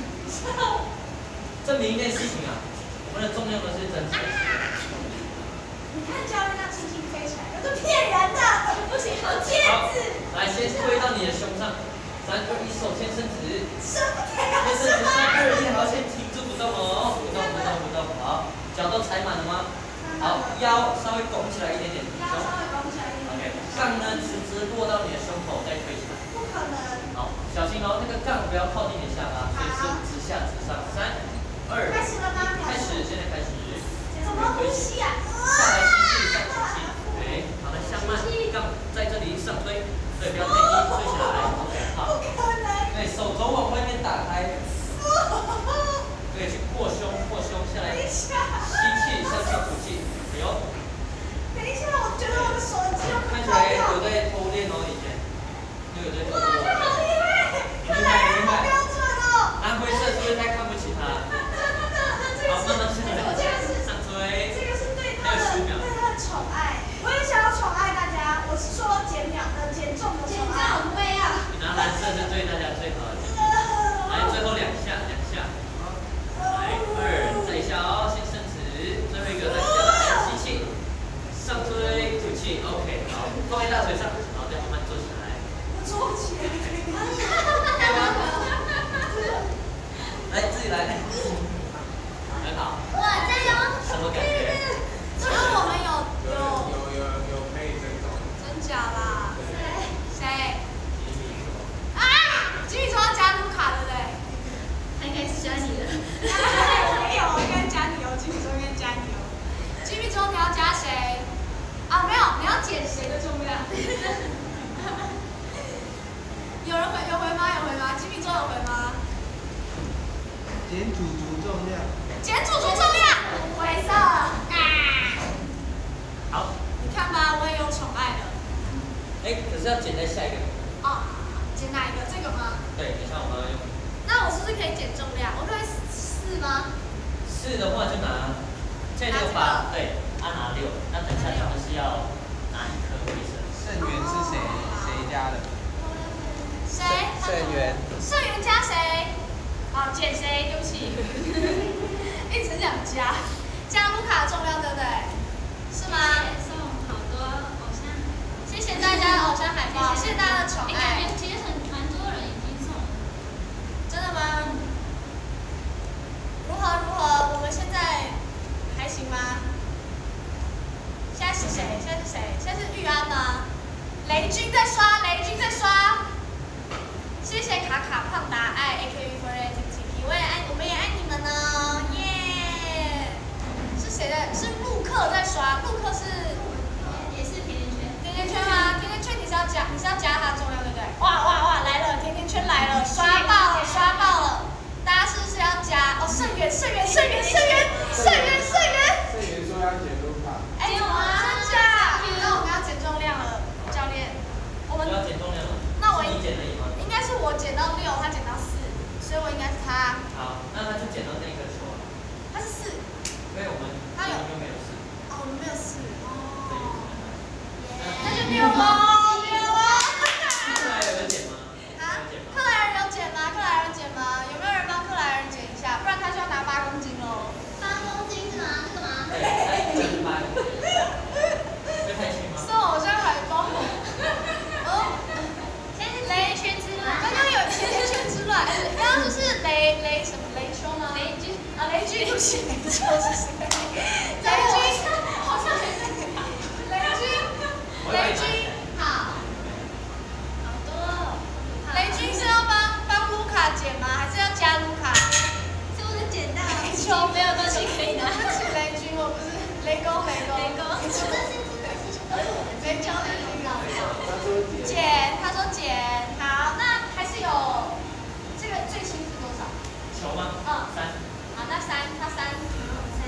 证明一件事情啊，我们的重要的是真实。 你看教练那轻轻飞起来，那是骗人的，不行，好戒指。 来，先推到你的胸上，三二一，手先伸直。 什么天啊？ 先伸直，三二一，好，先停住不动哦，不动不动不动，好，脚都踩满了吗？好，腰稍微拱起来一点点， 腰稍微拱起来一点点。 OK，杠呢直直落到你的胸口，再推起来。 不可能。 好，小心哦，那个杠不要靠近你的下巴，所以是直下直上。三二， 开始了吗？ 开始，现在开始。 怎么呼吸啊？ 下来吸气，上吐气。对，好的，向慢，杠在这里上推，对，不要太低，推起来。OK， 好。 不可能。 对，手肘往外面打开。对，去扩胸，扩胸下来。吸气，上气，吐气。哎呦。 等一下，我觉得我的手肌肉看起来有在偷练哦，以前。又有在偷练。 哇，这好厉害！看来好标准哦。 安徽社是不是太看不起他？好，慢慢下来。上推。 这个是对他的对他的宠爱。我也想要宠爱大家，我是说减秒的减重的宠爱。 很威啊！ 拿蓝色是对大家最好的。来，最后两下，两下。来，二，再一下哦，先伸直，最后一个再下来，吸气，上推，吐气 ，OK， 好，放在大腿上，然后再慢慢坐起来。 我坐起来。 可以吗？来，自己来。很好。 哇，加油！ 什么感觉？ 其实我们有有有有有可以增重。 真假啦？谁？谁？ 吉米说。 啊！吉米说要加卢卡，对不对？ 他应该是加你的。 没有，应该加你哦。吉米说应该加你哦。吉米说你要加谁？啊，没有，你要减谁的重量？有人回有回吗？有回吗？吉米说有回吗？ 减主足重量。 减主足重量，回色啊！ 好。 你看吧，我也有宠爱的。 哎，可是要减在下一个。 哦，减哪一个？这个吗？ 对，等一下我们要用。 那我是不是可以减重量？我可以四吗？ 四的话就拿，现在这个把对，他拿六，那等一下他们是要拿一颗灰色。 肾源是谁谁加的？ 谁？ 肾源。 肾源加谁？好，减谁？对不起，一直想加，加卢卡的重量对不对？ 是谁？现在是谁？现在是玉安吗？雷军在刷，雷军在刷。谢谢卡卡胖达爱 A K B for A T P， 我也爱，我们也爱你们呢，耶！是谁的？是陆克在刷，陆克是也是甜甜圈。 甜甜圈吗？甜甜圈你是要加，你是要加它重量对不对？哇哇哇，来了，甜甜圈来了，刷爆了，刷爆了！大家是不是要加？哦，盛元，盛元，盛元，盛元，盛元，盛元。 盛元说要减卢卡。 哎，真假？那我们要减重量了，教练。我们要减重量了。 那我你减了一吗？ 应该是我减到六，他减到四，所以我应该是他。 好，那他就减到那个球了。 他是四。 因为我们他有又没有四。 哦，我们没有四。哦。 所以有可能。 那就六喽，六喽。 克莱尔有减吗？ 啊？克莱尔有减吗？克莱尔有减吗？有没有人帮克莱尔减一下？不然他就要拿八公斤喽。 八公斤是吗？这个吗？ 对，他减八公斤。会太轻吗？ 送偶像海报。哦。 雷圈之乱。 刚刚有甜甜圈之乱，刚刚就是雷雷什么雷兄吗？ 雷军啊，雷军不是雷兄是谁？雷军，好像雷军，雷军， 好。好多。 雷军是要帮帮卢卡减吗？还是要加卢卡？ 是不是捡到？ 雷兄没有东西可以拿。 对不起，雷军，我不是雷公，雷公， 雷公。这些雷公，雷公。 他说减。 减，他说减，好，那还是有这个最轻是多少？ 球吗？ 嗯， 三。 好，那三，他三， 三。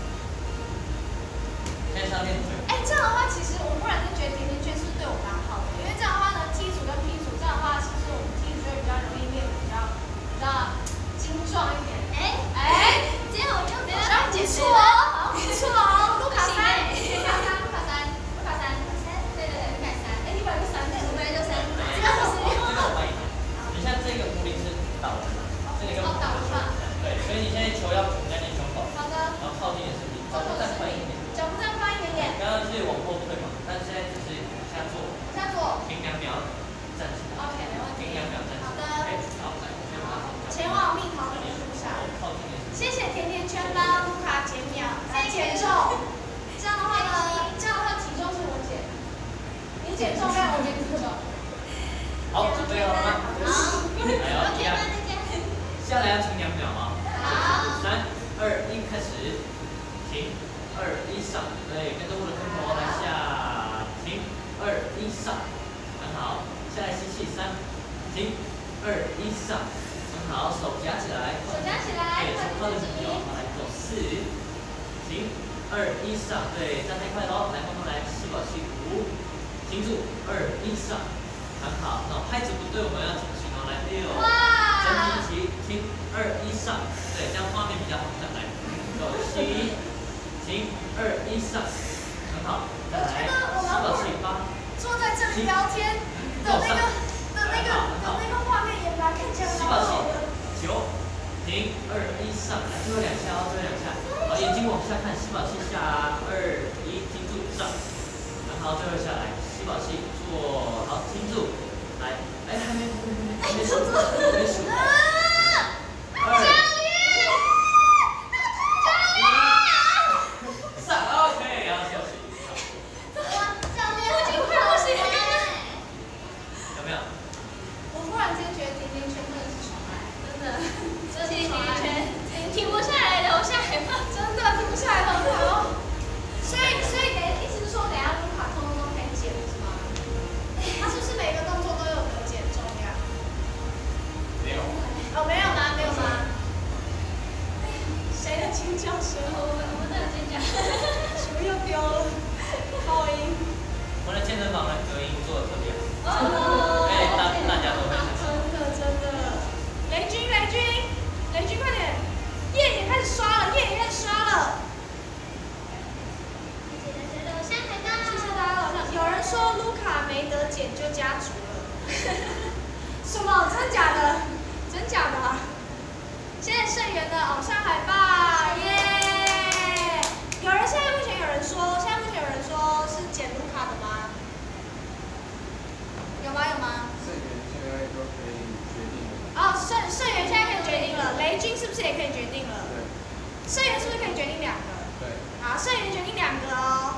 现在是要练腿。 哎，这样的话，其实我忽然就觉得甜甜圈是不是对我蛮好的？因为这样的话呢，T 组跟 P 组，这样的话是不是我们 T 组就会比较容易练得比较比较精壮一点？ 哎哎， 今天我就没有好像不错哦，好像不错哦，卢卡三，卢卡三，卢卡三，卢卡三，对对对，卢卡三，哎，你本来就三，对，我本来就三，这个是这个我帮你拿。你像这个壶铃是倒的嘛？这个跟哦，倒的嘛。 对，所以你现在球要捧在你胸口， 好的， 然后靠近你的身体，脚步再宽一点点。 脚步再宽一点点， 刚刚是往后退嘛，但是现在只是往下坐， 往下坐停两秒，站起来。 ，OK，没问题。 停两秒站起来。 好的哎，好，来，先把它前往蜜桃的路上。 靠近你的身体。 谢谢甜甜圈帮卢卡减秒，呃减重。这样的话呢，这样的话体重是我减，你减重量，我减体重。 好，准备好了吗？ 好。 来哦，一样。 再见。 下来要停两秒啊。 好。 三、二、一，开始。停。二、一上。对，跟着我的空头来下。停。二、一上。很好。下来吸气，三。停。二、一上。很好，手夹起来。 手夹起来， 对， 快靠点着你哦，好，来走四。停。二、一上。对，站太快喽，来慢慢来，吸饱气，五。停住。二、一上。很好，那拍子不对，我们要重新哦，来六，整体一起停，二一上，对，这样画面比较好看，来，走七，停，二一上，很好，再来，吸饱气八， 坐在这里聊天的那个的那个的那个画面也蛮看起来蛮好的。 九，停，二一上，来，最后两下哦，最后两下，好，眼睛往下看，吸饱气下，二一，停住上，很好，最后下来。吸饱气，做好，停住，来，哎，还没，还没，还没数，还没数，二，三 ，OK， 然后休息。 教练，我已经快不行了。 有没有？ 我忽然间觉得甜甜圈真的是宠爱，真的，真的是宠爱， 停不下来的，我下海吧。 真的停不下来了，好。所以，所以等意思是说，等下卢卡通通都可以减是吗？他是不是每个动作都有得减重量？ 没有。 哦，没有吗？没有吗？谁的尖叫声？ 我们我们都有尖叫。 什么又丢了？噪音。 我的健身房的隔音做的特别好， 哦。 哎，大大家都会很喜欢。 真的真的。雷军雷军雷军快点！叶也开始刷了，叶也开始刷了。谢谢大家了。有人说卢卡没得减就加足了，什么？真假的？真假的？谢谢盛元的偶像海报，耶！有人现在目前有人说，现在目前有人说是减卢卡的吗？有吗？有吗？ 盛元现在都可以决定了。 哦，盛盛元现在可以决定了，雷军是不是也可以决定了？ 对。 盛元是不是可以决定两个？ 对。 好，盛元决定两个哦。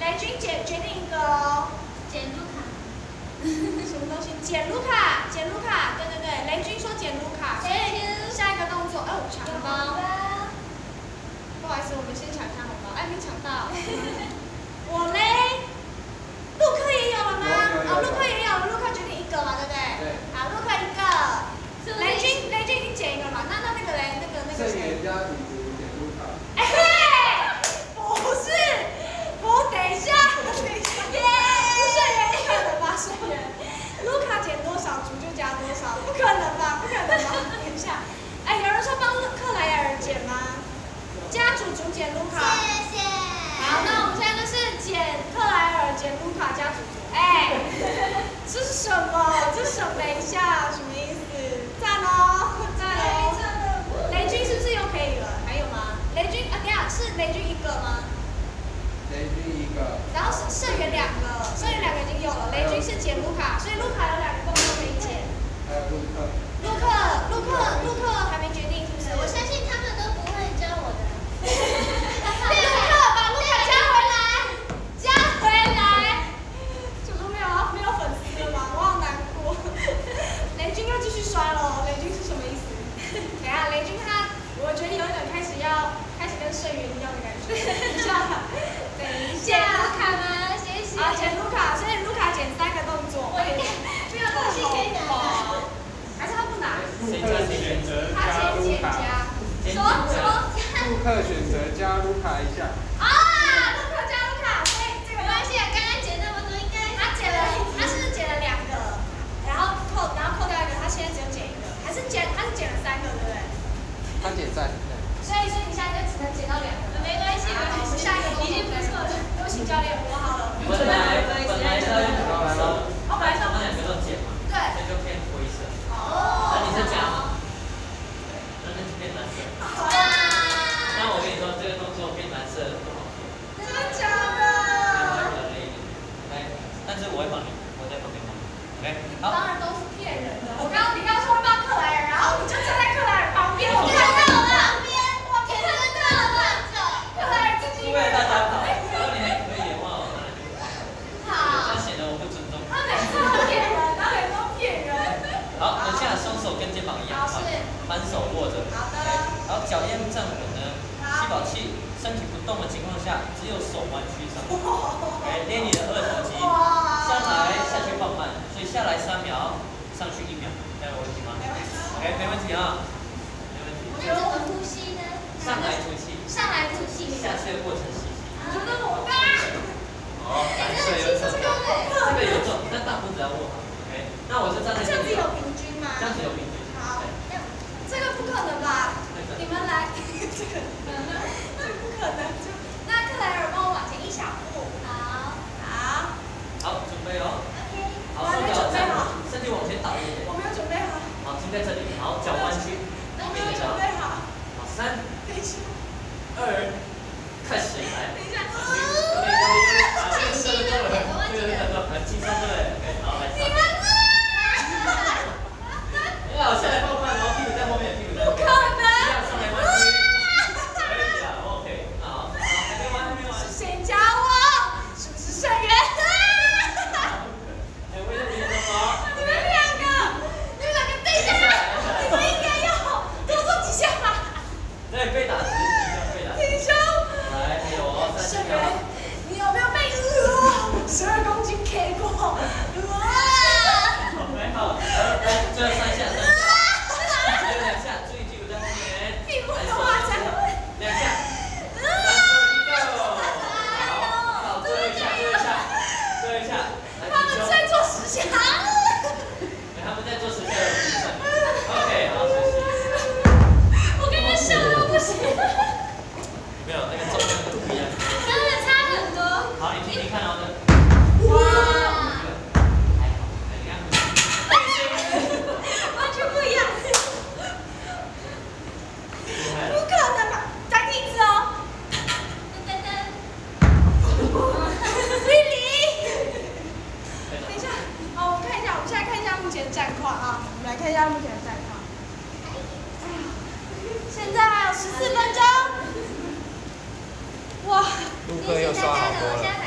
雷军决决定一个哦。 剪卢卡。 什么东西？剪卢卡，剪卢卡，对对对，雷军说剪卢卡，所以下一个动作，哦，抢红包。不好意思，我们先抢一下红包，哎，没抢到。我嘞，陆克也有了吗？哦，陆克也有了，陆克决定一个嘛，对不对？ 对。 好，陆克一个。雷军，雷军已经剪一个嘛？那那那个嘞，那个那个谁？ 圣元家族剪卢卡。 哎嘿，不是，我等一下，等一下，耶，圣元一个的吧，圣元。卢卡减多少，竹就加多少，不可能吧？不可能吧？等一下，哎，有人说帮克莱尔减吗？加竹竹减卢卡。 谢谢。 好，那我们现在就是减克莱尔减卢卡加竹竹。哎，这是什么？这是什么？等一下，什么意思？赞哦，赞哦。雷军是不是又可以了？还有吗？雷军啊，等一下是雷军一个吗？ 雷军一个。 然后是圣元两个，圣元两个已经有了，雷军是减卢卡，所以卢卡有两个动作可以减。 还有陆克。 陆克，陆克，陆克还没决定是不是？ 我相信他们都不会教我的。 陆克把卢卡加回来，加回来。主都没有没有粉丝了吗？我好难过。雷军又继续刷了，雷军是什么意思？等一下，雷军他，我觉得有点开始要开始跟圣元一样的感觉。等一下，等一下。 剪卢卡吗？谢谢。 啊，剪卢卡，所以卢卡剪三个动作。 我应该没有东西可以拿。 还是他不拿？ 陆克选择他加卢先减卡。 加。什么什么？ 陆克选择加卢卡一下。 啊，陆克加卢卡，所以这个没关系啊，刚刚剪那么多，应该他剪了，他是剪了两个，然后扣，然后扣掉一个，他现在只有剪一个，还是剪，他是剪了三个，对不对？ 他点赞。 所以，所以你现在就只能剪到两个。 没关系，没关系， 下一个已经不错了。对不起，教练，我好了。 本来本来是要用手， 哦，本来是要那两个都剪嘛， 对。 所以就偏灰色。 哦。 那你是加吗？那那就变蓝色。但我跟你说，这个动作变蓝色不好做。 真的假的？ 来，但是我会帮你，我在旁边帮你。OK， 好。 当然都是骗人的。我刚刚你刚刚说会帮克莱尔，然后你就站在克莱尔旁边，我看到了。旁边，我看到了。克莱尔自己。 为了大家好，如果你还可以的话，我当然就好。这样显得我不尊重。 他每次都骗人，他每次都骗人。 好，等下双手跟肩膀一样， 好，是。 反手握着。 好的。 然后脚尖站稳呢，吸饱气，身体不动的情况下，只有手弯曲上。来练你的二头肌，上来下去放慢，所以下来三秒，上去一秒，这样有问题吗？ 没问题。 OK，没问题啊，没问题。 那怎么呼吸呢？ 上来吐气， 上来吐气， 下去的过程吸气。 我觉得我刚。 哦，反射有重，这个有重，但大拇指要握好。OK，那我就站在这样子有平均吗？ 这样子有平均。 好，这个不可能吧？你们来，这个，这个不可能。就那克莱尔帮我往前一小步。好，好， 好，准备哦。 OK。 好，手脚站稳，身体往前倒一点。 我没有准备好。 好，停在这里。好，脚弯曲。 我没有准备好。 好，三。 等一下。 二。开始来。 等一下。 这个是很多人，这个是很多很轻松，对不对？好，来。 你们是？ 要下来放慢，然后屁股在后面，屁股在后面。 不可能。 这样上来弯曲。可以的 ，OK。好，好，还没完，还没完。 是谁教我？是不是圣元？ 哎，为了你的什么？ 你们两个，你们两个等一下，你们应该要多做几下吧。 对，被打直，被打直。 挺胸。 来，有哦，三十秒。 你有没有被呃十二公斤 K 过？呃。 没好，来，最后三下，三下，还有两下，注意屁股在后面。 屁股的话才会。 两下。来，最后一个。好，好，最后一下，最后一下，最后一下。 他们在做十下。 他们在做十下的比赛。OK， 好，休息。 我刚刚笑到不行。 没有，那个重量不一样。 真的差很多。 好，你听听看哦，这。 哇！ 还好，你看。 完全不一样。不可能吧？再听一次哦。 噔噔噔。 Really？ 等一下，好，我们看一下，我们现在看一下目前的战况啊，我们来看一下目前的战况。现在还有十四分钟。哇！ 陆克又刷好多了。 我现在还拍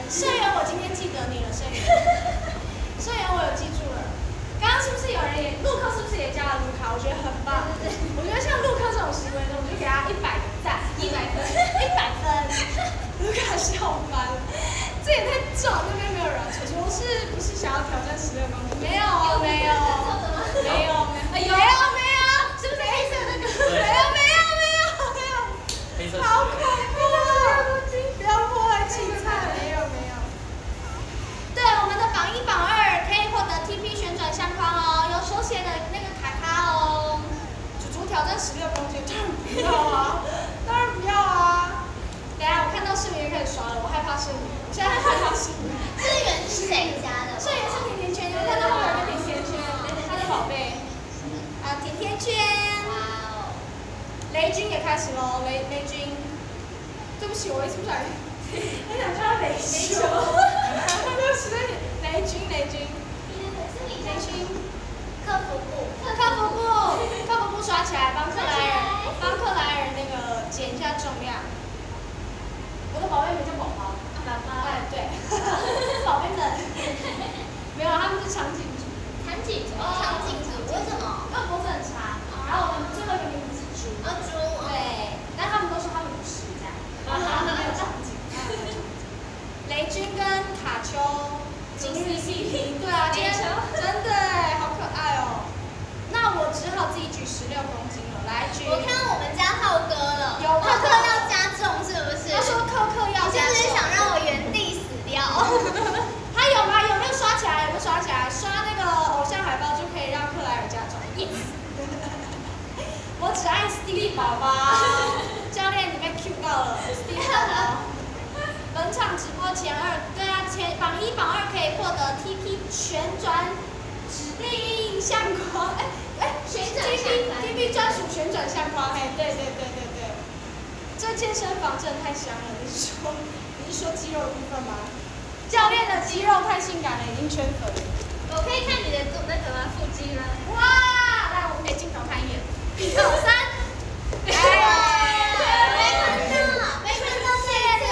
社员，我今天记得你了，社员。社员，我有记住了。刚刚是不是有人也，陆克是不是也加了卢卡？我觉得很棒。我觉得像陆克这种行为呢，我们就给他一百个赞， 一百分， 一百分。卢卡笑翻了，这也太重，那边没有人。楚楚是不是想要挑战十六公斤？没有，没有，没有，没有，没有，没有，是不是黑色那个？没有，没有，没有，没有。 黑色。 好恐怖啊！不要破坏气氛。没有，没有。对，我们的榜一、榜二可以获得 T P 旋转相框哦，有手写的那个卡卡哦。楚楚挑战十六公斤，当然不要啊，当然不要啊。等一下我看到视频就开始刷了，我害怕视频，我现在害怕视频。 这个人是谁家的？ 这也是甜甜圈，你们看到后面有个甜甜圈，他的宝贝。啊，甜甜圈。 哇哦！ 雷军也开始喽，雷雷军。对不起，我一直不小心，很想叫他雷修。对不起，雷军，雷军。雷军。 客服部， 客服部，客服部刷起来，帮克莱尔，帮克莱尔那个减一下重量。我的宝贝们叫宝宝。 宝宝。 哎，对。宝贝们。没有，他们是长颈族。 长颈族。长颈族为什么？ 因为脖子很长，然后我们最后一个名字是猪。 啊，猪。 对。但他们都说他们不是这样。没有长颈。雷军跟卡丘。今日 C P。对啊，今天真的哎，好可爱哦。那我只好自己举十六公斤了，来举。 我看到我们家浩哥了， 有浩哥要加重是不是？ 他说克克要加重。 你是不是想让我原地死掉？ 他有吗？有没有刷起来？有没有刷起来？刷那个偶像海报就可以让克莱尔加重。Yes。我只爱 Steve 宝宝。教练，你被 Q 到了 ，Steve 宝宝。本场直播前二，对啊，前榜一、榜二可以获得 T P 旋转指定相框，哎哎， 旋转 T 相 P 框 T P 专属旋转相框，哎，对对对对对。这健身房真的太香了，你是说你是说肌肉的部分吗？教练的肌肉太性感了，已经圈粉了。 我可以看你的那个吗？腹肌吗？ 哇，来我们给镜头看一眼，一二三，哎， 没看到，没看到谢谢。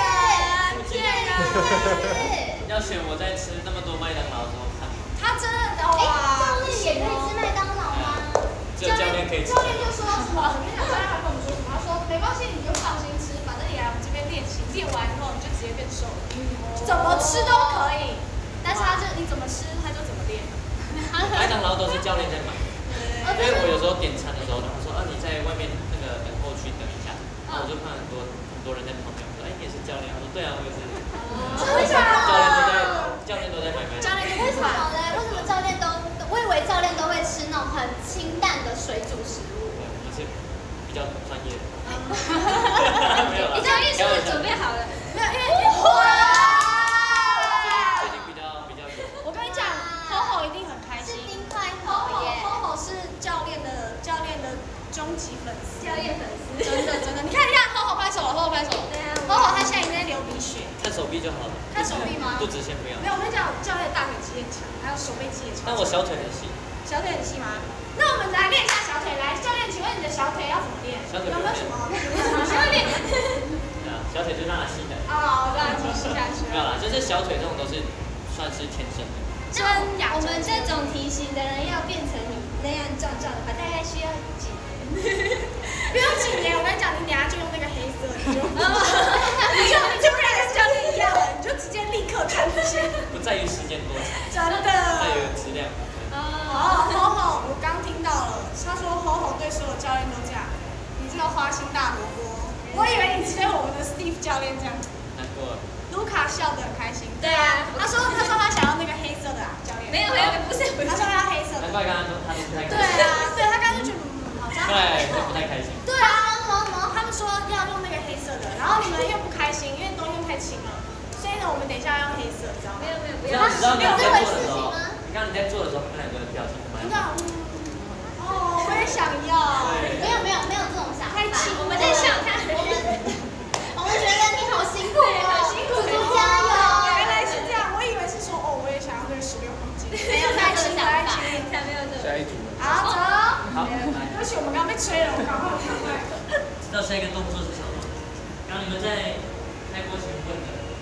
要选我在吃那么多麦当劳的时候看。 他真的哎， 哇！ 教练也可以吃麦当劳吗？ 只有教练可以吃。 教练就说什么？我跟你讲，教练还跟我们说什么？他说没关系，你就放心吃，反正你来我们这边练习，练完以后你就直接变瘦了，怎么吃都可以。但是他就你怎么吃，他就怎么练。 麦当劳都是教练在买，因为我有时候点餐的时候，他说啊你在外面那个等候区等一下，然后我就看很多很多人在旁边，我说哎你也是教练？他说对啊，我也是。 真的假教练都在的？ 教练都在买麦当劳。 教练为什么呢？为什么教练都？我以为教练都会吃那种很清淡的水煮食物。 对，我们是比较专业的。没有啦。 你教练是不是准备好了？ 没有，因为哇！ 最近比较比较有。 我跟你讲 ，Hoho 一定很开是心。 冰块头耶。 Hoho 是教练的教练的终极粉丝。 教练粉丝。 真的真的，你看你看 Hoho 拍手了 ，Hoho 拍手了。 对啊。 Hoho 他现在已经在流鼻血。 看手臂就好了。 看手臂吗？ 肚子先不要。 没有，我跟你讲，教练大腿肌也强，还有手背肌也强。 但我小腿很细。 小腿很细吗？那我们来练一下小腿。来，教练，请问你的小腿要怎么练？ 小腿有没有什么？有没有什么需要练？ 对啊，小腿就让它细的。 哦，让它继续下去。 没有啦，就是小腿这种都是算是天生的。 真雅。 我们这种体型的人要变成你那样壮壮的话，大概需要几年？ 不用几年，我跟你讲，你等下就用那个黑色，你就，你就你就不然跟教练一样了，你就直接立刻看这些。 不在于时间多长， 真的。 在于质量。 哦，Hoho，我刚听到了，他说 Hoho 对所有教练都这样，你这个花心大萝卜，我以为你只对我们的 Steve 教练这样。 难过了。 卢卡笑得很开心。 对啊。 他说他说他想要那个黑色的啊，教练。 没有没有，不是不是。 他说他要黑色的。 难怪刚刚说他都不太开心。 对啊，对他刚刚就觉得嗯好像。 对，就不太开心。 对啊，他们说要用那个黑色的，然后你们又不开心，因为都用太轻了，所以呢，我们等一下要用黑色，知道吗？ 没有没有不你要。 知道你在做的时候， 吗？ 你刚刚你在做的时候，他们两个的表情蛮。 真的，哦，我也想要。 没有没有没有这种想法。 太轻了。 我们在笑他。我们我们觉得你好辛苦哦， 辛苦， 猪猪加油。 原来是这样，我以为是说哦，我也想要这个十六公斤。 没有太轻太轻，才没有这个。 下一组。 好，走。 好，来。 对不起，我们刚刚被吹了，我赶快赶快。 知道下一个动作是什么吗？刚刚你们在开播前问的移动方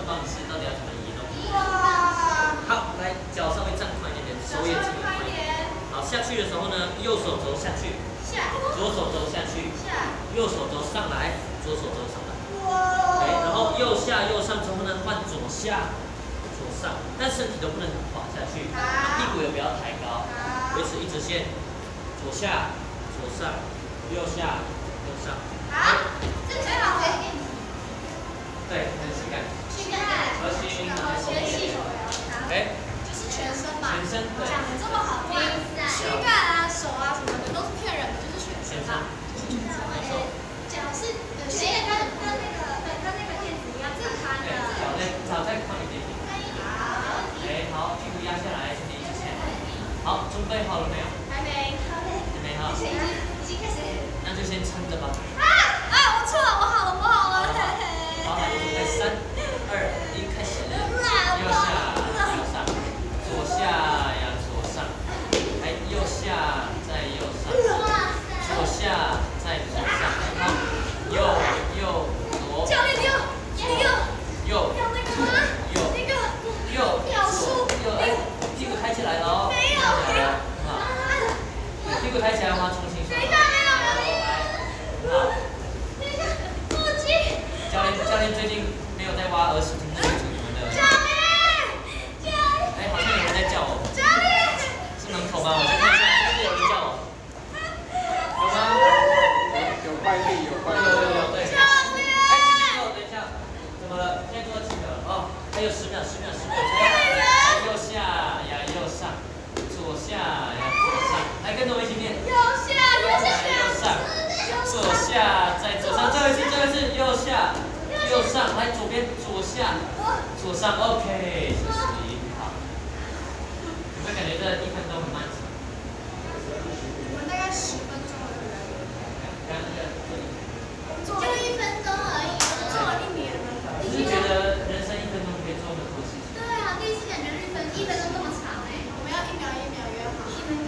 方式，到底要怎么移动？ 哇！ 好，来，脚稍微站宽一点点，手也尽量宽一点。好，下去的时候呢，右手肘下去， 下， 左手肘下去， 下， 右手肘上来，左手肘上来。 哇！ 对，然后右下右上之后呢，换左下左上，但身体都不能滑下去，屁股也不要抬高，维持一直线，左下左上，右下右上。 好，这个很好回。 对，很膝盖， 膝盖， 核心，然后学气， 哎， 就是全身嘛。 全身，对。 讲的这么好听，膝盖啊、手啊什么的都是骗人的，就是全身嘛。脚是，膝盖跟跟那个对跟那个垫子一样，这个宽的。 脚再脚再宽一点点。 宽一点。 哎，好，屁股压下来，身体一直前。好，准备好了没有？ 还没。 还没好。 已经已经开始。 那就先撑着吧。 啊啊！我错了，我好了，我好了，嘿嘿。 好，来，准备三、二、一，开始。右下，右上，左下呀，左上，来，右下，再右上，左下，再左上，好，右右左。 教练，你有你有右有那个吗？ 右那个右表述右，哎，屁股抬起来了哦。 没有没有。 好，屁股抬起来的话，重新说。 等一下，没有没有。 好。 等一下，腹肌。 教练教练最近没有在挖儿时听不清楚你们的。 教练，教练。 哎，好像有人在叫我。 教练。 是门口吗？我在看一下，是不是有人叫我？有吗？ 有快递，有快递。 有有有，对。 教练。 哎，继续做，等一下，怎么了？现在做到几秒了？哦，还有十秒，十秒，十秒。来，右下呀，右上，左下呀，左上，来跟着我一起念。 右下，右下， 右上，左下，再左上，最后一次，最后一次，右下，右上，来左边，左下，左上 ，OK，休息，好。有没有感觉这一分钟很漫长？ 我们大概十分钟了，对不对？ 刚刚那个， 做就一分钟而已做了嘛。 一年了。 只是觉得人生一分钟可以做很多事情。 对啊，第一次感觉一分一分钟这么长哎。 我们要一秒一秒约好。 一分钟。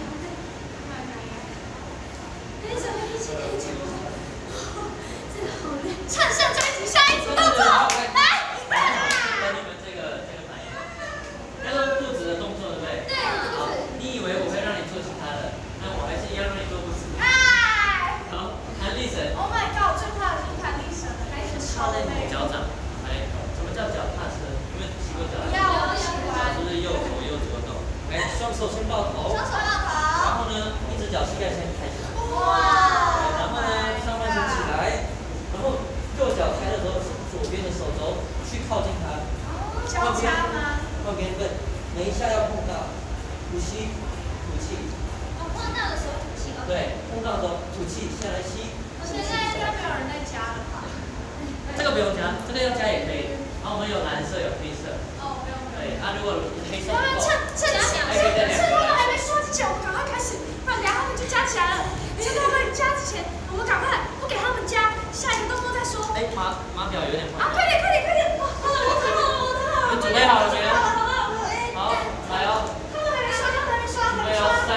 跟什么一起跟你讲？这个好累。趁胜追击，下一组动作，来， 跟你们这个这个反应，那个肚子的动作对不对？ 对， 好，你以为我会让你做其他的，那我还是一样让你做肚子。 哎好，弹力绳。 ！Oh my god！我最怕的就是弹力绳了，弹力绳超累。 脚掌，来，什么叫脚踏车？有没有骑过脚踏车？ 不要，我不喜脚欢。 就是右左右左动。来，双手先抱头， 双手抱头。 然后呢，一只脚膝盖先抬起来。 哇！ 然后呢，上半身起来，然后右脚抬的时候是左边的手肘去靠近它。 交叉吗？ 换边对，每一下要碰到，呼吸，吐气。 我碰到的时候吐气哦。 对，碰到的时候吐气，下来吸。 现在应该没有人在加了吧？ 这个不用加，这个要加也可以。然后我们有蓝色，有黑色。 哦，不用不用。 对，啊，如果黑色我们不够， 趁趁趁趁他们还没说之前，我们赶快开始，不然等下他们就加起来了。趁他们加之前，我们赶快不给他们加，下一个动作再说。 哎，码码表有点啊， 快。 快点快点快点！哇，好了我看到了我看到了。 你准备好了没有？ 好了好了，哎， 好，来哦。 他们还没刷，他们还没刷，还准备哦， 没刷。 三、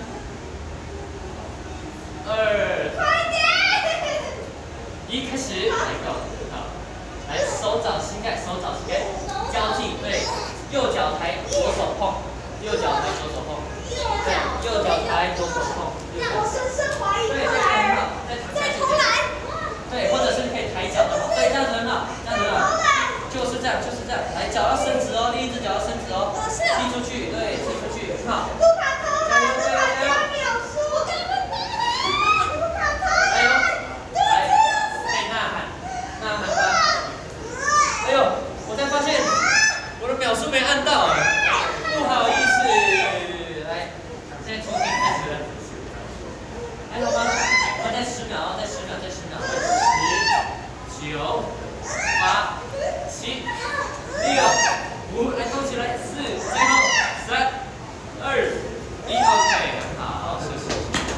二、 快点！ 一，开始。来go，好，来手掌膝盖，手掌膝盖交替，对，右脚抬，左手碰，右脚抬，左手碰，对，右脚抬，左手碰，右脚让我深深怀疑对， 克再莱尔， 很好，再抬再下去重来。 对，或者是你可以抬脚的，对，这样子很好，这样子很好，就是这样，就是这样，来脚要伸直哦，另一只脚要伸直哦，踢出去，对，踢出去，很好， 卢卡投篮，卢卡加秒数，我刚刚打了，卢卡投加油， 篮， 来，可以呐喊，呐喊吧，哎呦，我才发现我的秒数没按到，不好意思，来，现在重新开始了，还有吗？再十秒，再十秒，再十秒，十、九、八、七、六、五，来动起来，四，最后三、二、一 ，OK， 好，休息。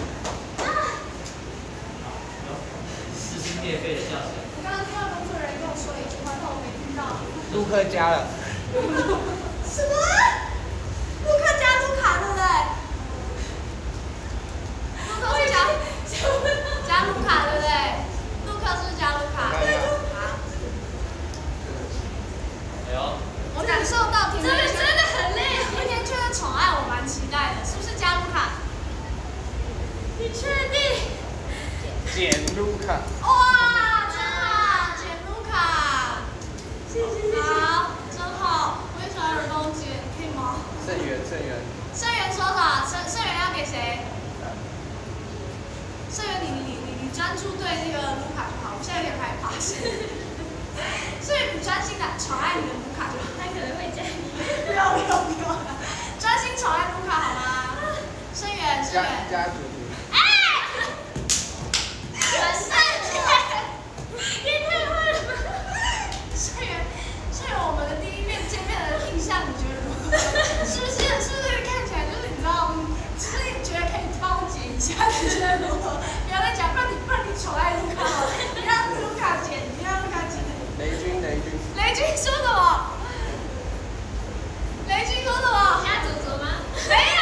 撕心裂肺的叫声。 我刚刚听到工作人员跟我说了一句话，但我没听到。 陆克加了。 什么？卢卡加卢卡，对不对？卢克是加加卢卡，对不对？卢克是加卢卡。 对。 哎呦， 感受到甜甜真的真的很累。 甜甜圈的宠爱，我蛮期待的，是不是加卢卡？ 你确定？ 简卢卡。 哇，真好，简卢卡。谢谢谢谢。好，真好，我也喜欢耳东姐，可以吗？ 盛元盛元。 盛元说什么？盛盛元要给谁？盛元，你你你你专注对那个卢卡就好，我现在有点害怕。盛元，你专心的宠爱你的卢卡就好。 他可能会加你。 不要不要不要，专心宠爱卢卡好吗？盛元盛元。 家族。 哎！完蛋了！也太坏了吧！盛元盛元，我们的第一面见面的印象，你觉得如何？是不是是不是看起来就是你知道，其实觉得可以帮我解一下，你觉得如何？不要再讲，不然你不然你宠爱卢卡好了，你让卢卡姐，你让卢卡姐。 雷军雷军。 雷军说什么？雷军说什么？ 加祖祖吗？ 没有。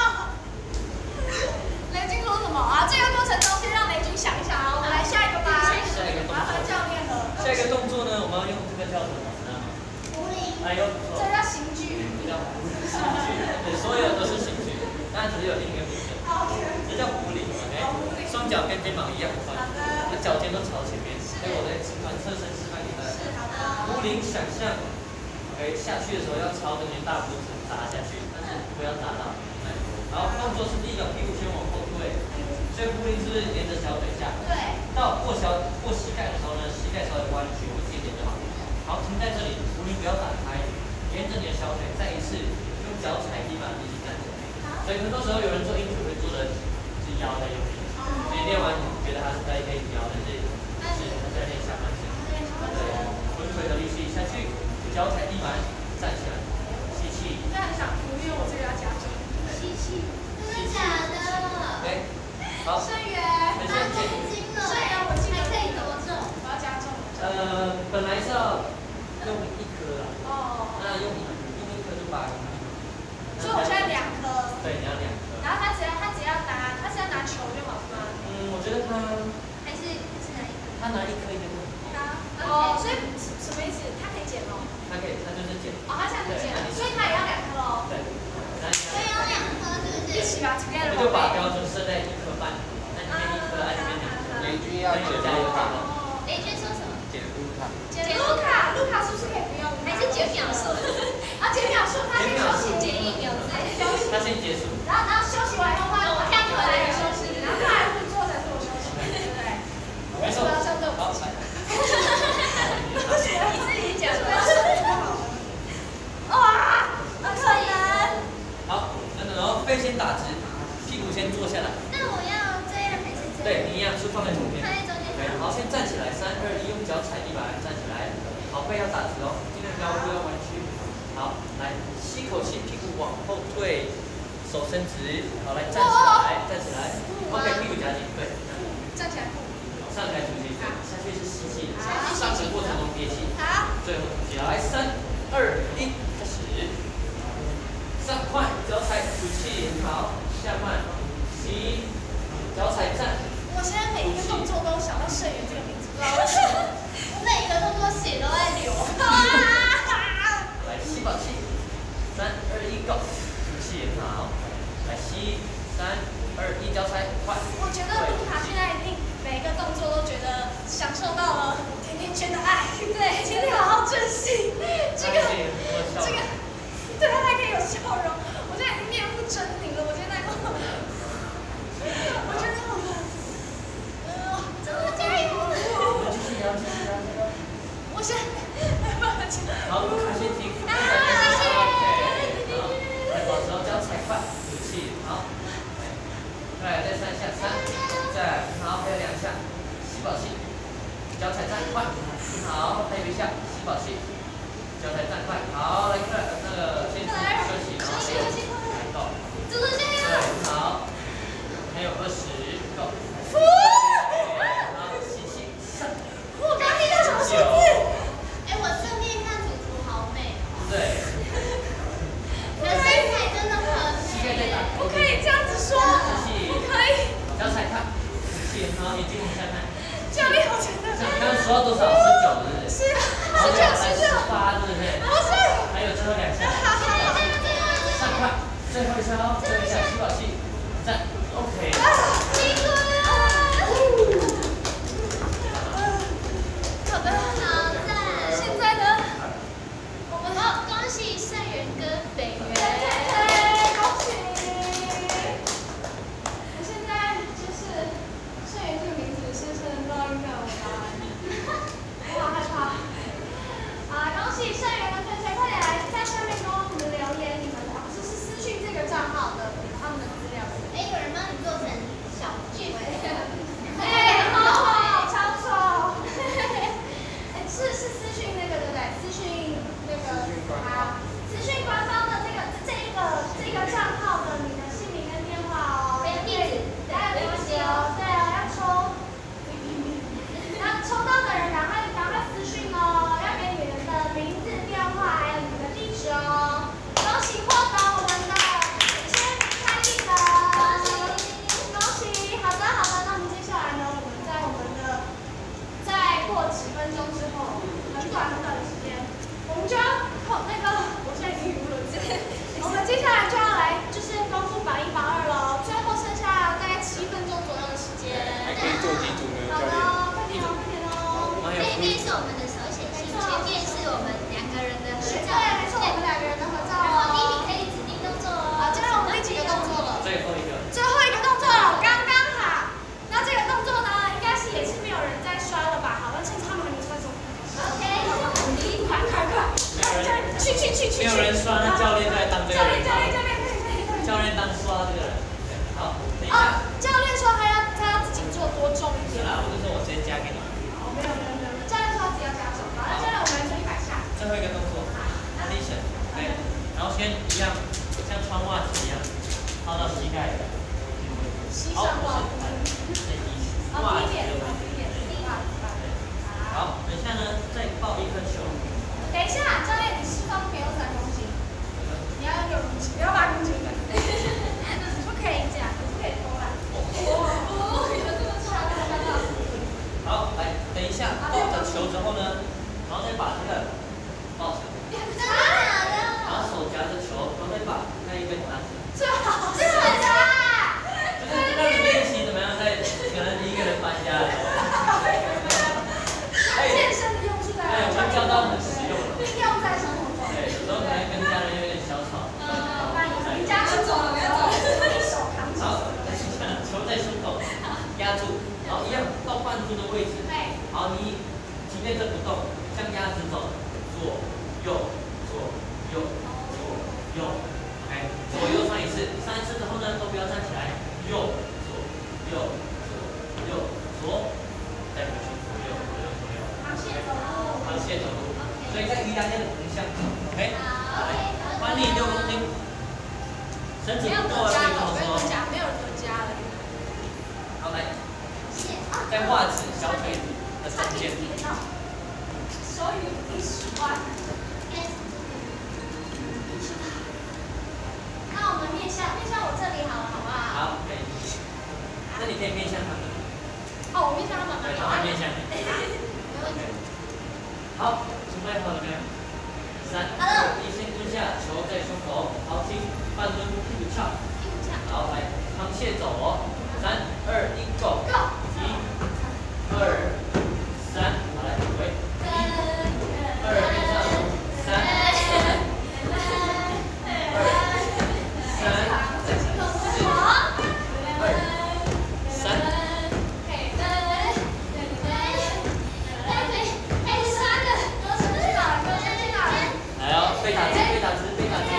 雷军说什么啊？这个过程中先让雷军想一想啊，我们来下一个吧。 下一个动麻烦作。 教练了。 下一个动作呢，我们要用这个叫什么？知道吗？ 狐狸。 哎呦，不错。 这叫刑具。 这叫刑具，对，所有都是刑具，但只是有另一个名字。这叫狐狸 ，OK？ 双脚跟肩膀一样宽，那脚尖都朝前面。所以我在示范侧身示范给大家。狐狸想象 ，OK， 下去的时候要朝着你的大拇指砸下去，但是不要砸到。然后动作是第一个，屁股先往后退，所以狐狸是不是沿着小腿下？ 对。 到过小过膝盖的时候呢，膝盖稍微弯曲一点点就好。好，停在这里，狐狸不要打开，沿着你的小腿再一次用脚踩地板一起站起来。所以很多时候有人做硬举会做的是腰在用力，所以练完你觉得他是在可以腰，但是是他在练下半身。对，臀腿的力气下去，脚踩地板，站起来，吸气。 那很想哭，因为我这个要加重。 吸气。真的假的？ 对，好。 盛元。 那先太轻了。 盛元，我记得还可以多重？ 我要加重。 呃，本来是要用一颗啦， 哦。 那用一用一颗就八颗。 所以我现在两颗。 对，你要两颗。 然后他只要他只要拿他只要拿球就好是吗？ 嗯，我觉得他还是是哪一个？ 他拿一颗一个。 哦，所以什么意思？他可以减哦。 他可以，他就是减。 哦，他现在可以减，所以他也要两颗哦。 对。 所以要两颗是不是？ 一起吧 ，together。 我就把标准设在一颗半，那这边一颗，那这边两颗。 雷军要减卢卡。 雷军说什么？ 减卢卡。 减卢卡，卢卡是不是可以不用？ 还是减秒数？ 啊，减秒数，他先休息， 减一秒之类的。 他先结束。 然后然后休息完以后换我跳过来休息，然后他来不做才是我休息，对不对？ 没错。好，来。 你自己讲的。 哇，很可能。 好，等等哦，背先打直，屁股先坐下来。 那我要这样还是这样？ 对，你一样是放在中间。 放在中间。 对，好，先站起来，三二一，用脚踩地板，站起来。好，背要打直哦，尽量不要不要弯曲。好，来吸口气，屁股往后退，手伸直。好，来站起来，站起来。OK， 屁股夹紧，对。 站起来。 上来吐气，下去是吸气，上的过程中憋气， 好， 最后吐气。来，三二一，开始。上快，脚踩吐气，好，下慢，吸，脚踩站。 我现在每一个动作都想到盛元这个名字，不知道为什么。 我每个动作血都在流。 来吸饱气，三二一，Go，吐气，好，来吸，三二一，脚踩快。 我觉得卢卡现在一定每一个动作都觉得享受到了甜甜圈的爱，对，请你好好珍惜这个这个，对他还可以有笑容，我现在已经面目狰狞了，我现在，我觉得我，呃， 怎么加油？ 继续摇，继续摇， 我现在， 好，卢卡先停， 啊，谢谢， 好，来保持脚踩快，吐气，好，来再三下，三，再好，还有两下，吸饱气，脚踩站快，好，还有一下，吸饱气，脚踩站快，好，来看那个先休息，然后还有来到， 猪猪加油！ 对，好，还有二十，Go，好，吸气，上， 我刚听到什么数字？ 哎，我顺便看图图好美哦。 对， 你的身材真的很膝盖再美。 打， 不可以这样子说，不可以。 脚踩快，吐气，好，眼睛往下看。 教练，我觉得。 刚刚数到多少？十九，是不是？ 是，十九，十九。 八，是不是？ 不是。 还有七去去去去。 没有人刷，那教练就来当这个教练人。 教练教练可以可以可以。 教练当刷这个人。好，等一哦下。， 教练说他要他要自己做多重一点。 是啦，我就说我先加给你。 好，没有没有没有，教练说他自己要加手。好，那教练我们来做一百下。 最后一个动作 ，addition， 对，然后先一样，像穿袜子一样，套到膝盖。 膝上袜子。 这一哦， 袜子低点， 的位置。 低点，低袜子。 好，等一下呢，再抱一颗球。 等一下，教练，你释放没有三公斤，你要六公斤，不要八公斤的。不可以这样，不可以偷懒。哦，你的这么差，看到看到。 好，来，等一下，抱着球之后呢，然后再把这个抱起来，然后手夹着球，然后再把那一根拿起来。 这好， 这很差。 就是让你练习怎么样在可能一个人搬家的时候。 健身的用处在对，我们教到很实用了。 运用在生活中。 对，有时候可能跟家人有点小吵。 离家出走了，不要走，一手扛住。 好，球在胸口压住，然后一样到半柱的位置。好，你体内这不动，像鸭子走，左右左右左右 ，OK， 左右上一次，上一次之后呢，都不要站起来，右左右左右左，再回去左右左右左右。 螃蟹走路。 螃蟹走路，所以在瑜伽垫的横向 ，OK， 来，翻力六公斤，身体不够啊，可以跟我说。 没有得加了。 好，来，在袜子小腿的中间。 手语第十万。那我们面向面向我这里好了，好不好？ 好，可以。那你可以面向他们。 哦，我面向他们。 对，然后面向你。OK。好，准备好了没有？三、二、一，先蹲下，球在胸口，好，停，半蹲，屁股翘。好，来，螃蟹走哦，三、二、一，Go。一、二、三，好来，回。一、二，闭上，三、二、三，再四、二、三。来哦，背打直，背打直，背打直。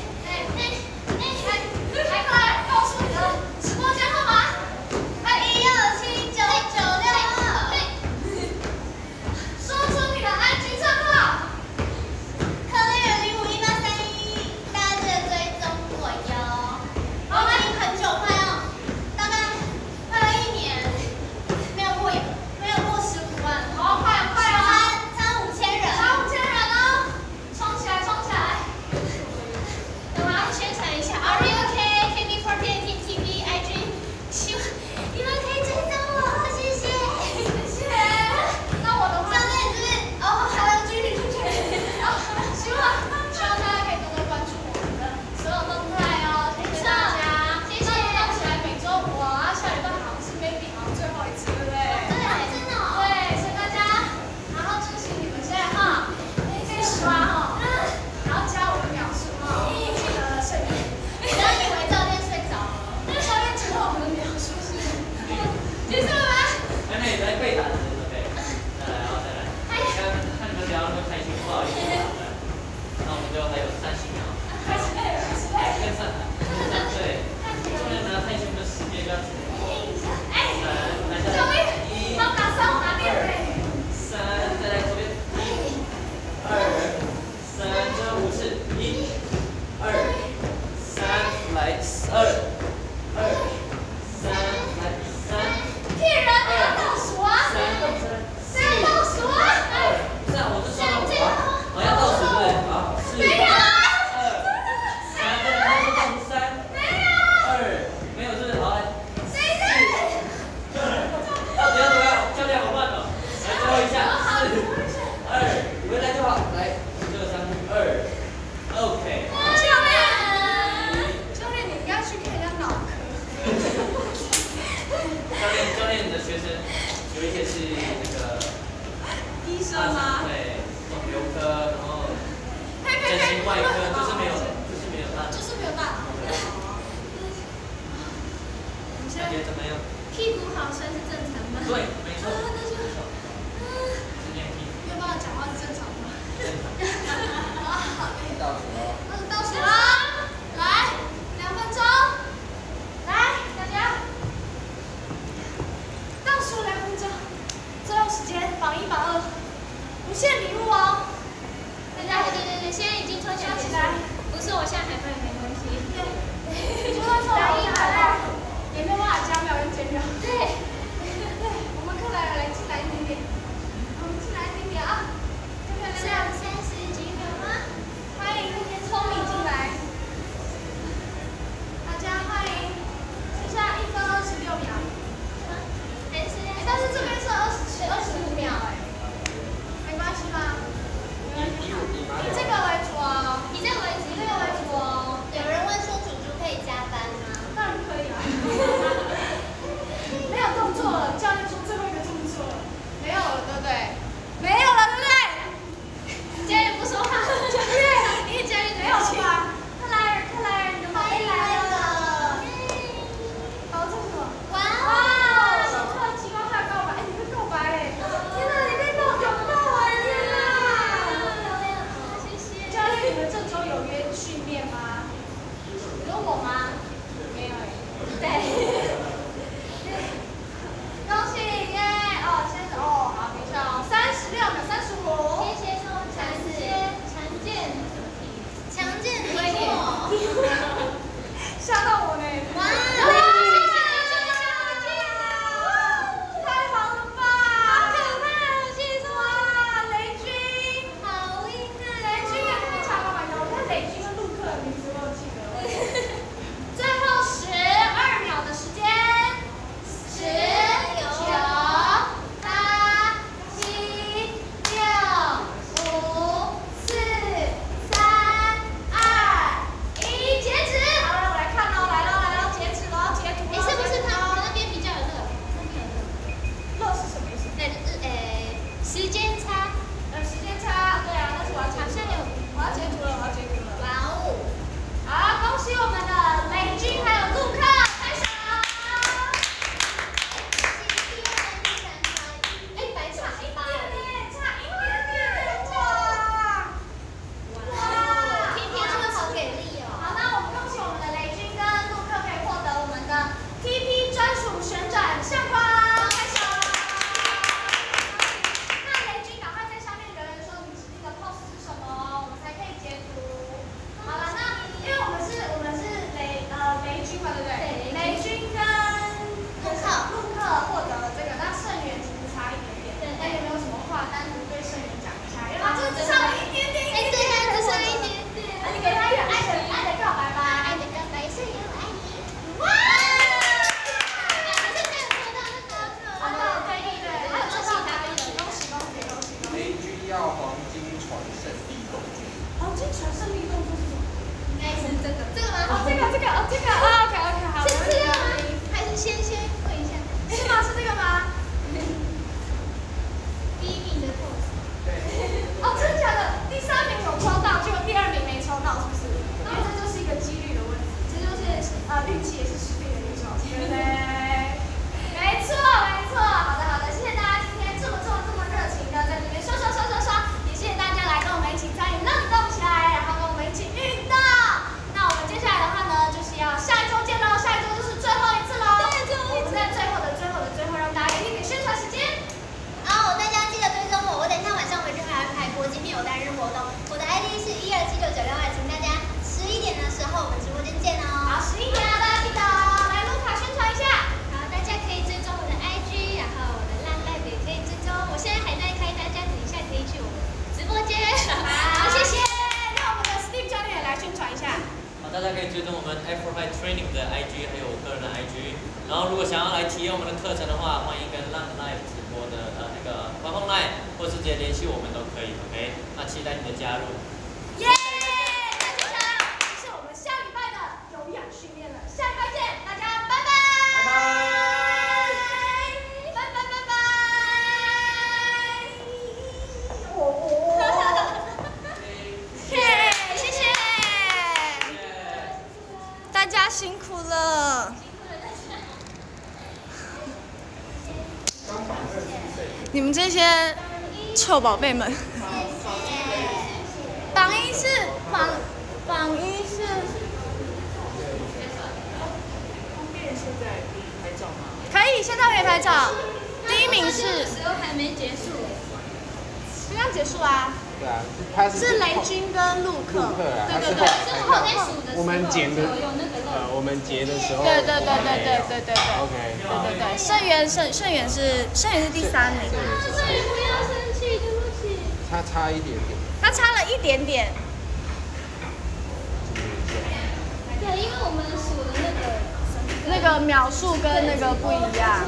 还快告诉你的直播间号码。 一二七九九六。 说出你的 I G 账号。 可乐零五一八三一，大家记得追踪我哟。我已经很久，快要大概快要一年，没有过没有过十五万， 好，快快哦！ 差差五千人， 差五千人哦！冲起来，冲起来！ 我要宣传一下 ，Are you OK？K B forty eight T V I G， 希望你们可以追踪我，谢谢， 谢谢。那我的话， 教练是不是？哦，还有距离出去。 哦，希望希望大家可以多多关注我们的所有动态哦，谢谢大家。 谢谢那动起来每周五啊，下礼拜好像是 maybe 好像最后一次，对不对？ 对，真的哦。 对，所以大家好好珍惜你们现在哈，可以刷哈，然后加我的秒数哈，记得睡眠。 不要以为教练睡着了。 教练知道我们的秒数是结束了吗？ 来，那你来背打直，OK。再来，然后再来。刚刚看你们聊那么开心，不好意思。那我们就还有三十秒。 开始累了，开始累了。 跟上，跟上，对。重量拿太凶的时间就要停。 哎， 来，来下救来。 命！ 一、 帮我拿三，我拿六倍。 三，再来左边。一、二、三，最后五次。一、二、三，来二、二、三，来三、 骗人，不要倒数啊！ 三、 不要倒数啊！ 二，这样我就算了五啊。我要倒数对，好，四、 没有啊！ 二、三，再来倒数三、 没有。 二，没有是不是？好来。 谁在？ 到底要怎么样？教练好慢哦。来最后一下，四、二，回来就好。来，六三二 ，OK。 教练，教练，你应该去看人家脑科。 教练，教练，你的学生有一些是那个医生吗？ 对，肿瘤科，然后整形外科，就是没有，就是没有大脑。 就是没有大脑。你现在感觉怎么样？ 屁股好酸是正常的。 对，没错。 那就没错。是练屁股。 没有办法讲话是正常的吗？ 正常。 啊，好。 抽奖结束，不是我下海报也没关系。对， 说到说到一海报，也没有办法加秒跟减秒。 对， 对，我们看来来进来一点点，我们进来一点点啊，漂漂亮亮。 三十几秒吗？ 欢迎聪明进来，大家欢迎，剩下一分二十六秒。 还是？ 但是这边是二十二十五秒哎，没关系吗？以这个为主哦， 以这个为主， 以这个为主哦。 有人问说主厨可以加班吗？ 当然可以啊。没有动作了，教练说最后一个动作了，没有了，对不对？没有了，对不对？ 教练不说话， 教练， 因为教练没有了吧？克莱尔，克莱尔，你的宝贝来了。好，这是什么？ 哇哇！新特奇光还有告白，哎，你被告白哎！天哪，你被抱拥抱哎！天哪！ 谢谢。 教练，你们这周有约训练吗？你说我吗？没有哎。对。恭喜耶！哦，先生哦，好，没事哦，三十六秒，三十五。 谢谢说强健，强健，强健推我。 吓到我呢！ 哇！ 谢谢谢谢谢谢！太好了吧！ 好可怕哦！谢谢说。 哇，雷军， 好厉害！ 雷军也太长了吧？有，我看雷军跟陆克的名字我有记得。最后十二秒的时间，十、九、八、七、六、五、四、三、二、一，截止。好了，我来看喽，来喽，来喽，截止喽，截图哎， 喽。 是不是截图咯他们那边比较有那个？那边有那个？ 乐是什么意思？ 那就是诶，时间差。 呃，时间差，对啊，但是我要截图了，我要截图了，我要截图了。 哇哦！ 好，恭喜我们的雷军还有陆克，拍手。 哎，白差一八。 差一点点，哇！哇！ 天天真的好给力哦。 好，那我们恭喜我们的雷军跟陆克可以获得我们的 T P 专属旋转相框，拍手。那雷军赶快在下面留言说你指定的 pose 是什么哦，我们才可以截图。好了，那因为我们是我们是雷呃雷军嘛，对不对？ 对雷军跟陆克陆克获得了这个，那盛元其实差一点点。 对那有没有什么话单独对盛元讲一下？因为他真的只差了一点点， 哎，对呀，只剩一点点。 那你给他一个爱的爱的告白吧。 爱的告白，是有爱你。 哇！ 可是没有抽到那个。 啊，对对对，还有抽到答应的，恭喜恭喜恭喜恭喜！ 雷军要黄金传胜地动作。 黄金传胜利动作是什么？ 应该是这个，这个吗？ 哦，这个这个哦这个啊 ，OK OK 好。 是这个吗？还是先先问一下？ 是吗？是这个吗？ 第一名的 pose。 哦，真的假的？第三名有抽到，结果第二名没抽到，是不是？因为这就是一个几率的问题，这就是呃运气也是实力的一种，对不对？没错没错，好的好的，谢谢大家今天这么这么这么热情的在这边刷刷刷刷刷，也谢谢大家来跟我们一起参与让你动起来，然后跟我们一起运动。那我们接下来的话呢，就是要下一周见喽，下一周就是最后一次喽。对，最后一次。我们在最后的最后的最后，让大家有一点点宣传时间。 好，大家记得追踪我，我等一下晚上回去还要开播，今天有单日活动，我的 I D 是一二七九九六二，请大家十一点的时候我们直播间见哦。 好，十一点啊，大家记得哦。来，卢卡宣传一下。 好，大家可以追踪我的 I G， 然后我的浪 live 也可以追踪，我现在还在开，大家等一下可以去我直播间。 好，谢谢。那我们的 Steve 教练也来宣传一下。 好，大家可以追踪我们 Afrohigh Training 的 I G， 还有我个人的 I G。然后如果想要来体验我们的课程的话，欢迎跟浪 live 直播的呃那个官方 line， 或是直接联系我们都可以 ，OK？ 那期待你的加入。 耶！那接下来是我们下礼拜的有氧训练了，下礼拜见，大家拜拜。 拜拜。 拜拜拜拜。哦。耶！谢谢。大家辛苦了。你们这些臭宝贝们，榜一是榜榜一是，可以，现在可以拍照。第一名是， 时候还没结束。 刚刚结束啊。 对啊，他是是雷军跟陆克。 陆克啊，他对对对。 是后来才是后在数的时候， 我们剪的， 有那个呃，我们结的时候。 对对对对对对对对。 OK。 对对对，盛元盛盛元是盛元是第三名。 所以不要生气，对不起。 他差一点点。 他差了一点点。 对，因为我们数的那个那个秒数跟那个不一样。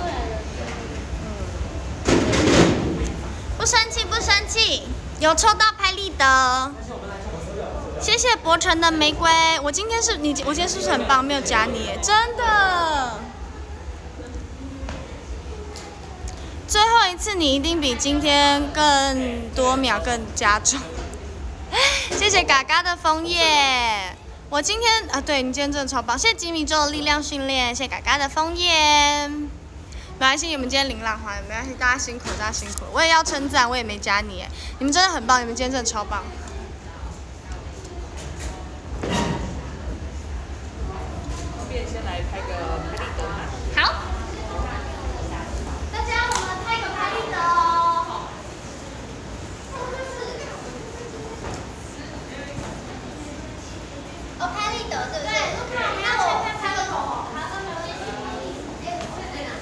不生气，不生气，有抽到拍立得。谢谢博成的玫瑰，我今天是你，我今天是不是很棒？没有加你，真的。最后一次你一定比今天更多秒更加重。谢谢嘎嘎的枫叶，我今天啊，对你今天真的超棒。谢谢吉米周的力量训练，谢谢嘎嘎的枫叶。没关系，你们今天琳琅花，没关系，大家辛苦，大家辛苦。我也要称赞，我也没加你耶，你们真的很棒，你们今天真的超棒。 方便先来拍个拍立得吗？ 好。 大家，我们拍个拍立得哦。哦，拍立得对不对？对，我们要先拍个口红。好，那没问题。哎，我在哪？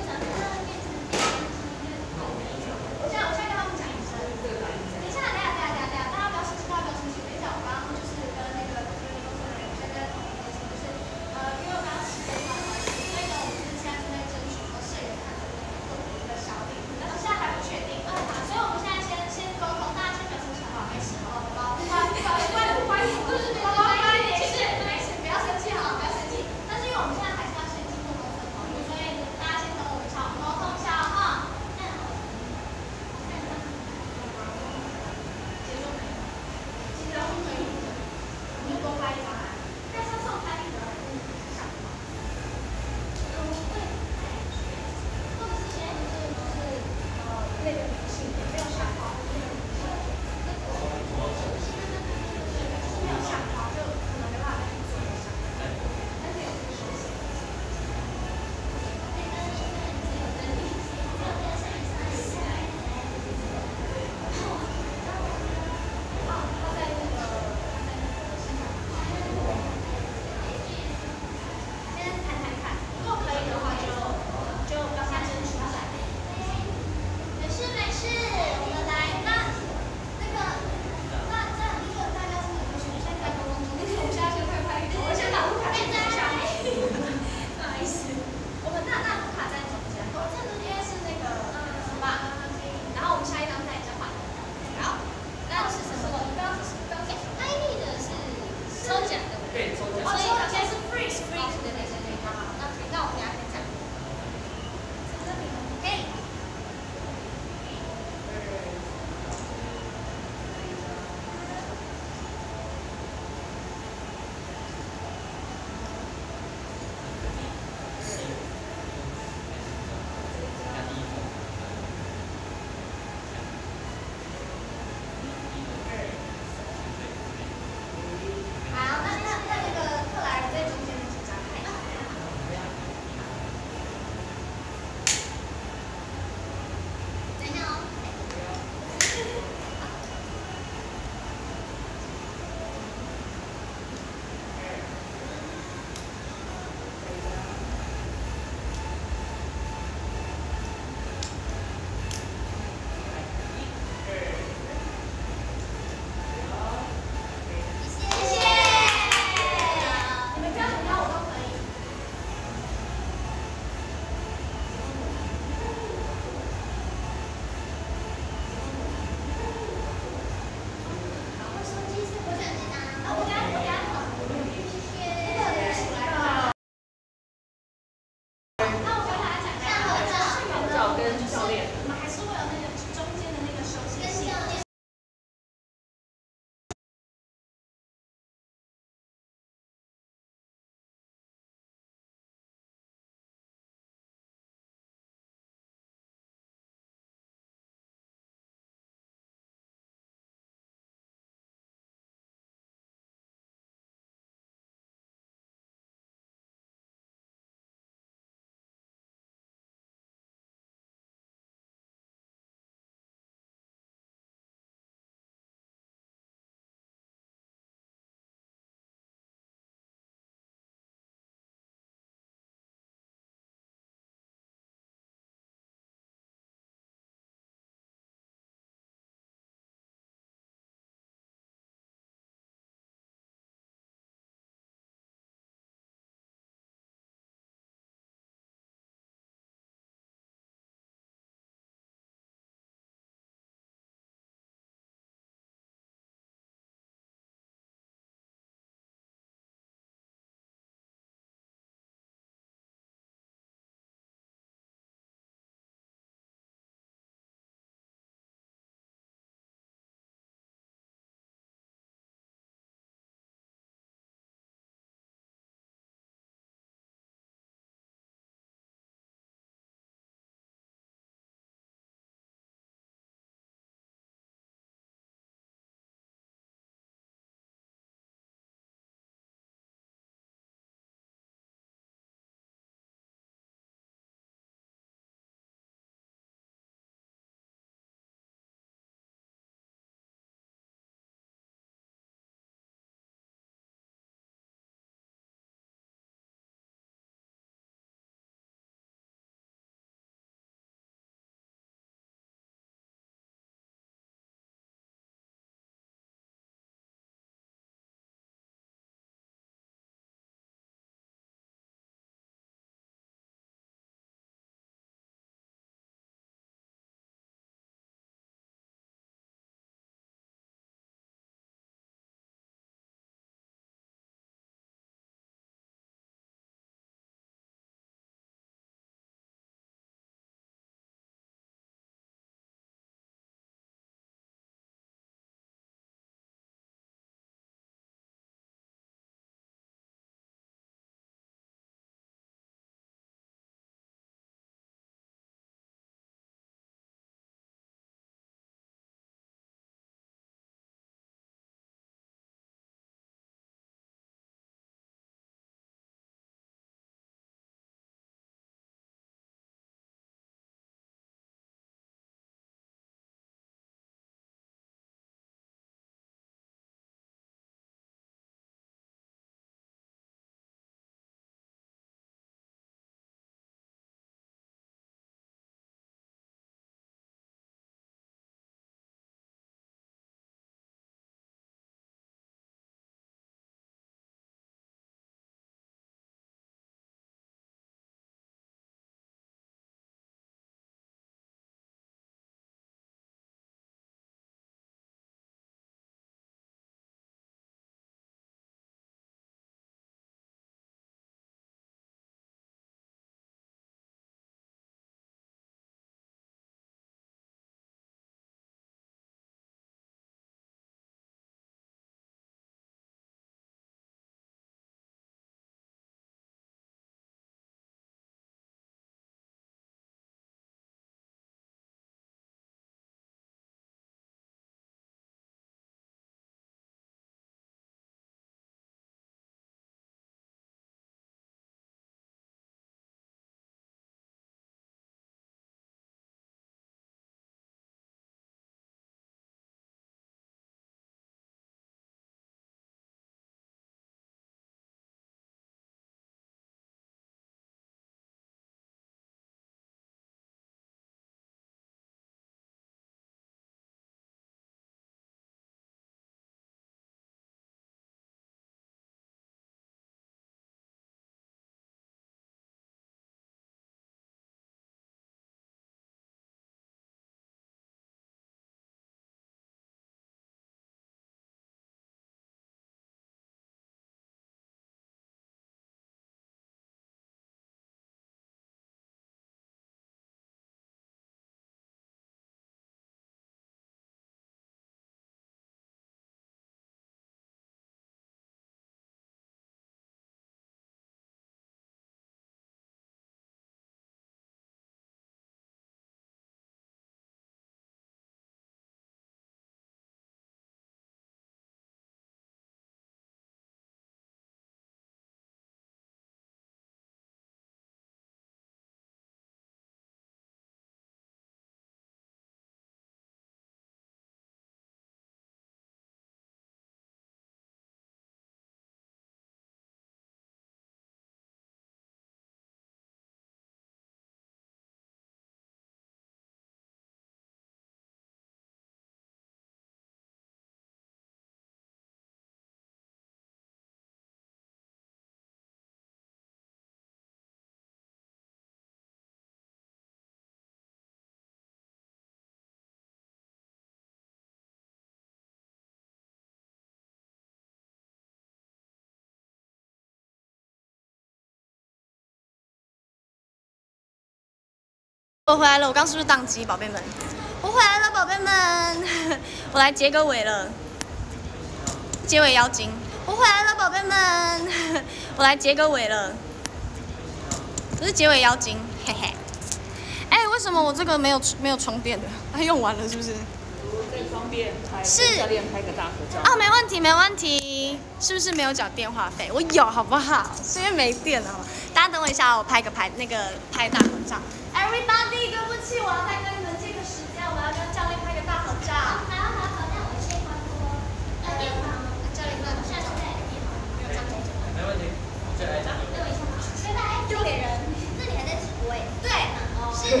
我回来了，我刚是不是宕机，宝贝们？我回来了，宝贝们，我来结个尾了，结尾妖精。我回来了，宝贝们，我来结个尾了，我是结尾妖精，嘿嘿。哎，为什么我这个没有没有充电的？它用完了是不是？ 最方便拍是教练拍个大合照。 啊，没问题，没问题。是不是没有缴电话费？我有，好不好？是因为没电了，好吗？大家等我一下，我拍个拍那个拍大合照。Everybody， 对不起，我要再跟你们借个时间，我要跟教练拍个大合照。 好好好，那我先关播。呃，电话，教练，那下手在电话，没有这样子。 没问题，就来这样。 等我一下，拜拜。丢脸人，那你还在直播哎？对，是。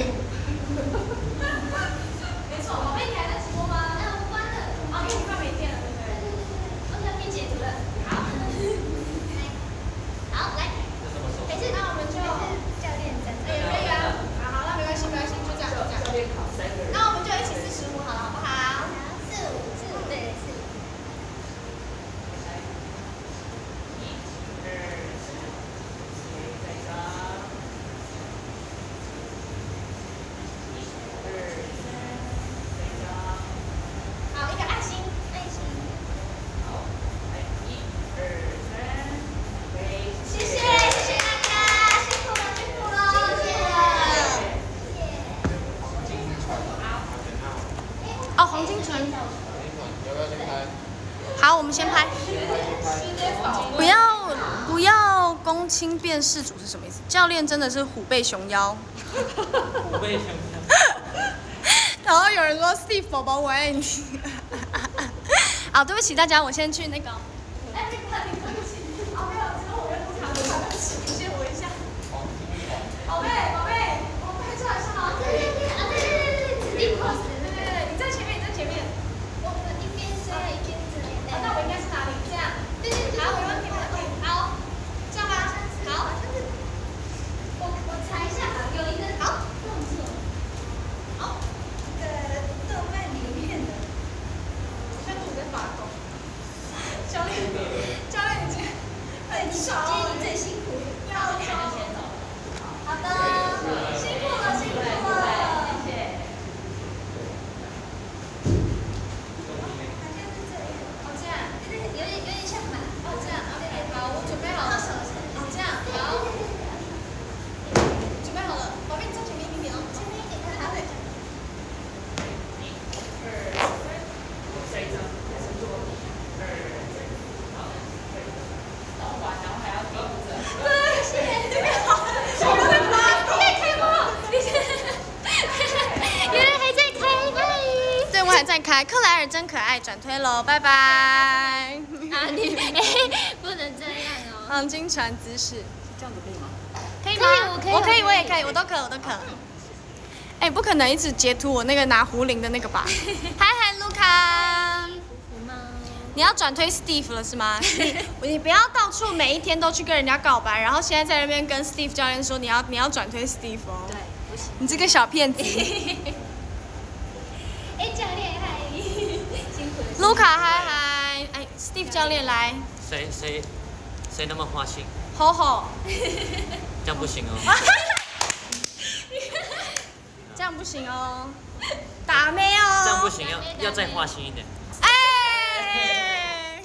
没错，宝贝，你还在直播吗？ 嗯，我关了。 哦，因为你快没电了，对不对？ 我要变截图了。好。好，来。没事，那我们就教练在这。 可以啊。好，那没关系，没关系，就这样，就这样。 教练考三个人。 那我们就一起四十五好了，好不好？ 四五四五对四五。 好，一个爱心， 爱心。 好，来一二三，喂。 谢谢，谢谢大家，辛苦了，辛苦了，辛苦了。哦，黄金城。 要不要先拍？ 好，我们先拍。不要不要公亲辨事主是什么意思？教练真的是虎背熊腰。 虎背熊腰。 然后有人说 Steve 宝宝我爱你。好，对不起大家，我先去那个。哎，对不起。哦，没有，只有我跟卢卡，卢卡对不起，你借我一下。宝贝，宝贝，我们拍出来是吗？ 对对对，啊对对对对，指定 pose。 对对对，你在前面，你在前面。 我们一边这样一边这样。 啊，那我应该是哪里？这样。 对对对， 好，没问题，没问题。好，这样吧。好。 我我查一下，有一个好动作。 好。这个动漫里面的，我现在肚子在发抖。教练，教练，你今天很今吵。 天你最辛苦。 要走。好的，辛苦了，辛苦了。谢谢。哦，这样。 对对，有点有点像吧。 哦，这样。OK，好，我准备好了。哦，这样，好。准备好了，宝贝，你站前面一点点哦。 前面一点，看好，对。 一二三，下一张开始做。二三，好，倒完然后还要顶着。 对，谢谢，这边好。有点发抖。 在开吗？原来还在开，嗨！ 对，我还在开。克莱尔真可爱，转推喽，拜拜。 啊，你哎，不能这样哦。 黄金船姿势， 这样子可以吗？ 可以可以我可以我可以， 我可以我也可以，我都可以，我都可以。哎，不可能一直截图我那个拿壶铃的那个吧？嗨嗨，卢卡。 服吗？ 你要转推 Steve 了是吗？你你不要到处每一天都去跟人家告白，然后现在在那边跟 Steve 教练说你要你要转推 Steve 哦。 对，不行。 你这个小骗子。 哎，教练嗨，辛苦了。 卢卡嗨嗨，哎 ，Steve 教练来。 谁谁谁那么花心？ 吼吼。 这样不行哦。 这样不行哦。打妹哦。 这样不行，要要再花心一点。 哎。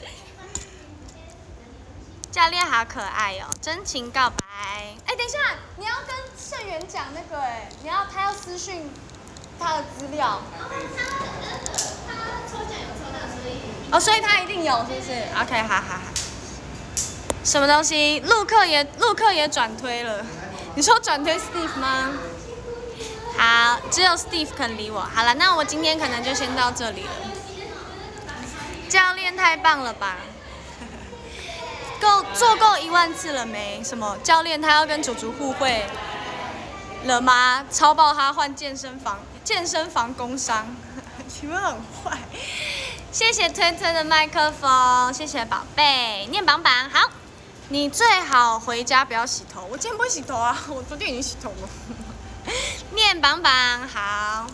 教练好可爱哦，真情告白。哎，等一下，你要跟盛元讲那个哎，你要他要私讯他的资料。 他那个他抽奖有抽到，所以哦，所以他一定有，是不是 ？OK， 好好好。什么东西？陆克也陆克也转推了。你说转推 Steve 吗？好，只有 Steve 肯理我。好了，那我今天可能就先到这里了。教练太棒了吧！够做够一万次了没？什么教练他要跟主厨互惠了吗？超爆他换健身房，健身房工商，你们很坏。谢谢推推的麦克风，谢谢宝贝，念榜榜好。你最好回家不要洗头，我今天不会洗头啊，我昨天已经洗头了。念榜榜好，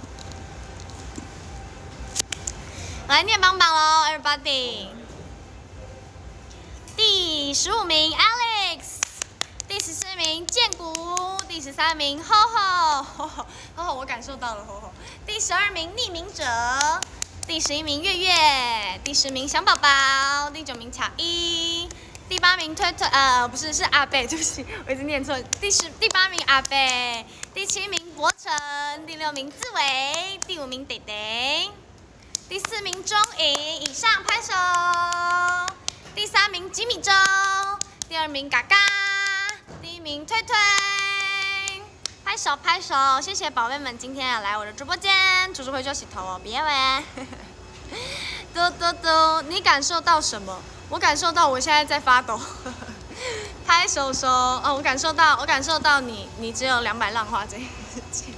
来念榜榜喽 ，everybody。第十五名 Alex， 第十四名剑骨，第第十三名吼吼吼吼吼吼，我感受到了吼吼。第十二名匿名者，第十一名月月，第十名小宝宝，第九名巧一，第八名推推呃不是是阿贝，对不起，我一直念错。第十第八名阿贝，第七名博成，第六名自伟，第五名得得，第四名钟颖，以上拍手。第三名吉米周，第二名嘎嘎，第一名推推。拍手拍手，谢谢宝贝们今天要来我的直播间，煮煮会就洗头哦，别玩。嘟嘟嘟，你感受到什么？我感受到我现在在发抖。拍手手，哦，我感受到，我感受到你，你只有两百浪花这件事情。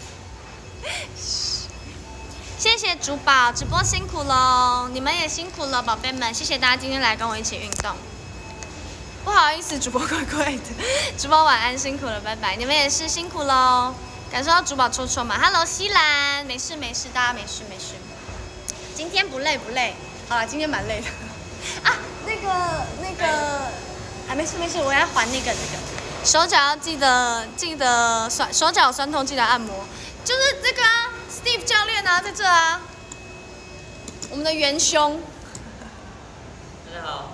谢谢主宝，直播辛苦喽，你们也辛苦了，宝贝们，谢谢大家今天来跟我一起运动。不好意思，主播怪怪的，主宝晚安，辛苦了，拜拜。你们也是辛苦喽，感受到主宝抽抽嘛 ？Hello， 西兰，没事没事，大家没事没事。今天不累不累，好了，今天蛮累的。啊，那个那个，啊，没事没事，我要还那个那个，手脚要记得记得酸，手脚酸痛记得按摩，就是这个啊 ，Steve 教练啊，在这啊，我们的元凶。 大家好。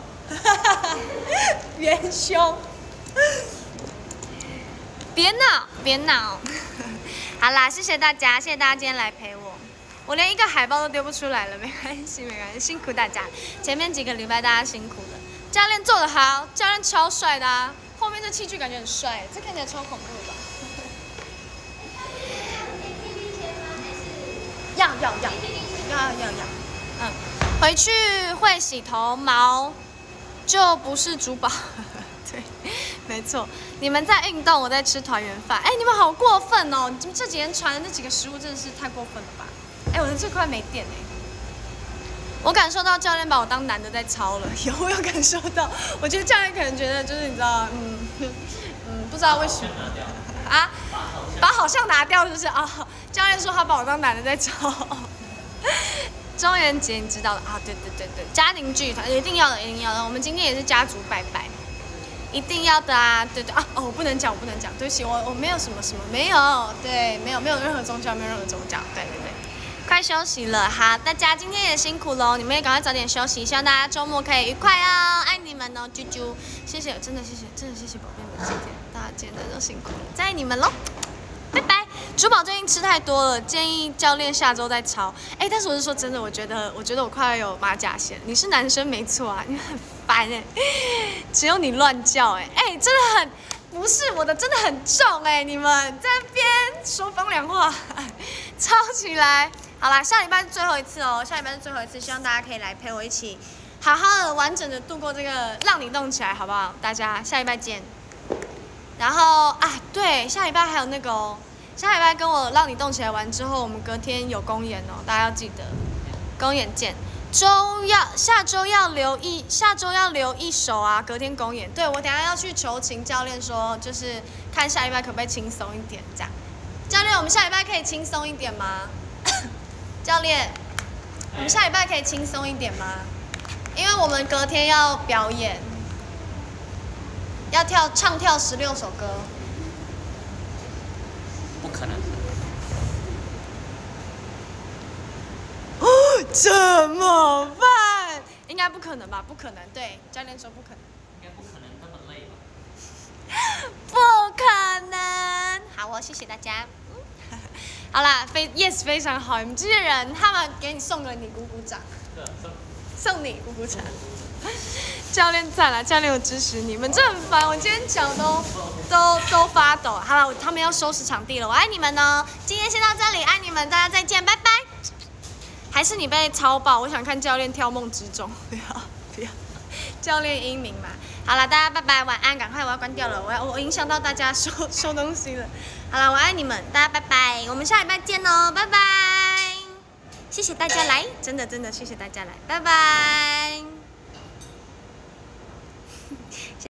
元凶，别闹别闹，好啦，谢谢大家，谢谢大家今天来陪我，我连一个海报都丢不出来了，没关系没关系，辛苦大家，前面几个礼拜大家辛苦了，教练做得好，教练超帅的啊，后面这器具感觉很帅，这看起来超恐怖吧？要要要要要要，嗯，回去会洗头毛。就不是主宝，对，没错。你们在运动，我在吃团圆饭。哎，你们好过分哦！你们这几天传的那几个食物真的是太过分了吧？哎，我的这块没电哎。我感受到教练把我当男的在操了，有我有感受到。我觉得教练可能觉得就是你知道，嗯嗯，不知道为什么啊，把好像拿掉是不是啊？教练说他把我当男的在操。中元节你知道的啊？对对对对，家庭剧团一定要的，一定要的。我们今天也是家族拜拜，一定要的啊！对对啊，哦，我不能讲，我不能讲，对不起，我我没有什么什么，没有，对，没有没有任何宗教，没有任何宗教，对对对。快休息了，好，大家今天也辛苦喽，你们也赶快早点休息，希望大家周末可以愉快哦，爱你们哦，啾啾，谢谢，真的谢谢，真的谢谢宝贝们，今天大家今天都辛苦了，再爱你们喽。拜拜，主宝最近吃太多了，建议教练下周再操。哎，但是我是说真的，我觉得，我觉得我快要有马甲线。你是男生没错啊，你很烦哎，只有你乱叫哎，哎，真的很，不是我的真的很重哎，你们在那边说风凉话，操起来。好啦，下礼拜是最后一次哦，下礼拜是最后一次，希望大家可以来陪我一起，好好的完整的度过这个，让你动起来，好不好？大家下礼拜见。然后啊，对，下礼拜还有那个哦，下礼拜跟我让你动起来完之后，我们隔天有公演哦，大家要记得，公演见。周要下周要留一下周要留一首啊，隔天公演。对我等一下要去求情教练说，就是看下礼拜可不可以轻松一点这样。教练，我们下礼拜可以轻松一点吗？教练，我们下礼拜可以轻松一点吗？因为我们隔天要表演。要跳唱跳十六首歌， 不可能。 哦，怎么办？应该不可能吧？不可能，对，教练说不可能。 应该不可能那么累吧？不可能。好哦，谢谢大家。好啦，非 yes 非常好，你们这些人，他们给你送了你鼓鼓掌，送你鼓鼓掌。教练赞了，教练有支持你，你们真很烦，我今天脚都都都发抖。好了，他们要收拾场地了，我爱你们哦。今天先到这里，爱你们，大家再见，拜拜。还是你被超爆，我想看教练跳梦之中，不要不要，教练英明嘛。好了，大家拜拜，晚安，赶快我要关掉了，我要我影响到大家收收东西了。好了，我爱你们，大家拜拜，我们下礼拜见哦，拜拜。谢谢大家来，真的真的谢谢大家来，拜拜。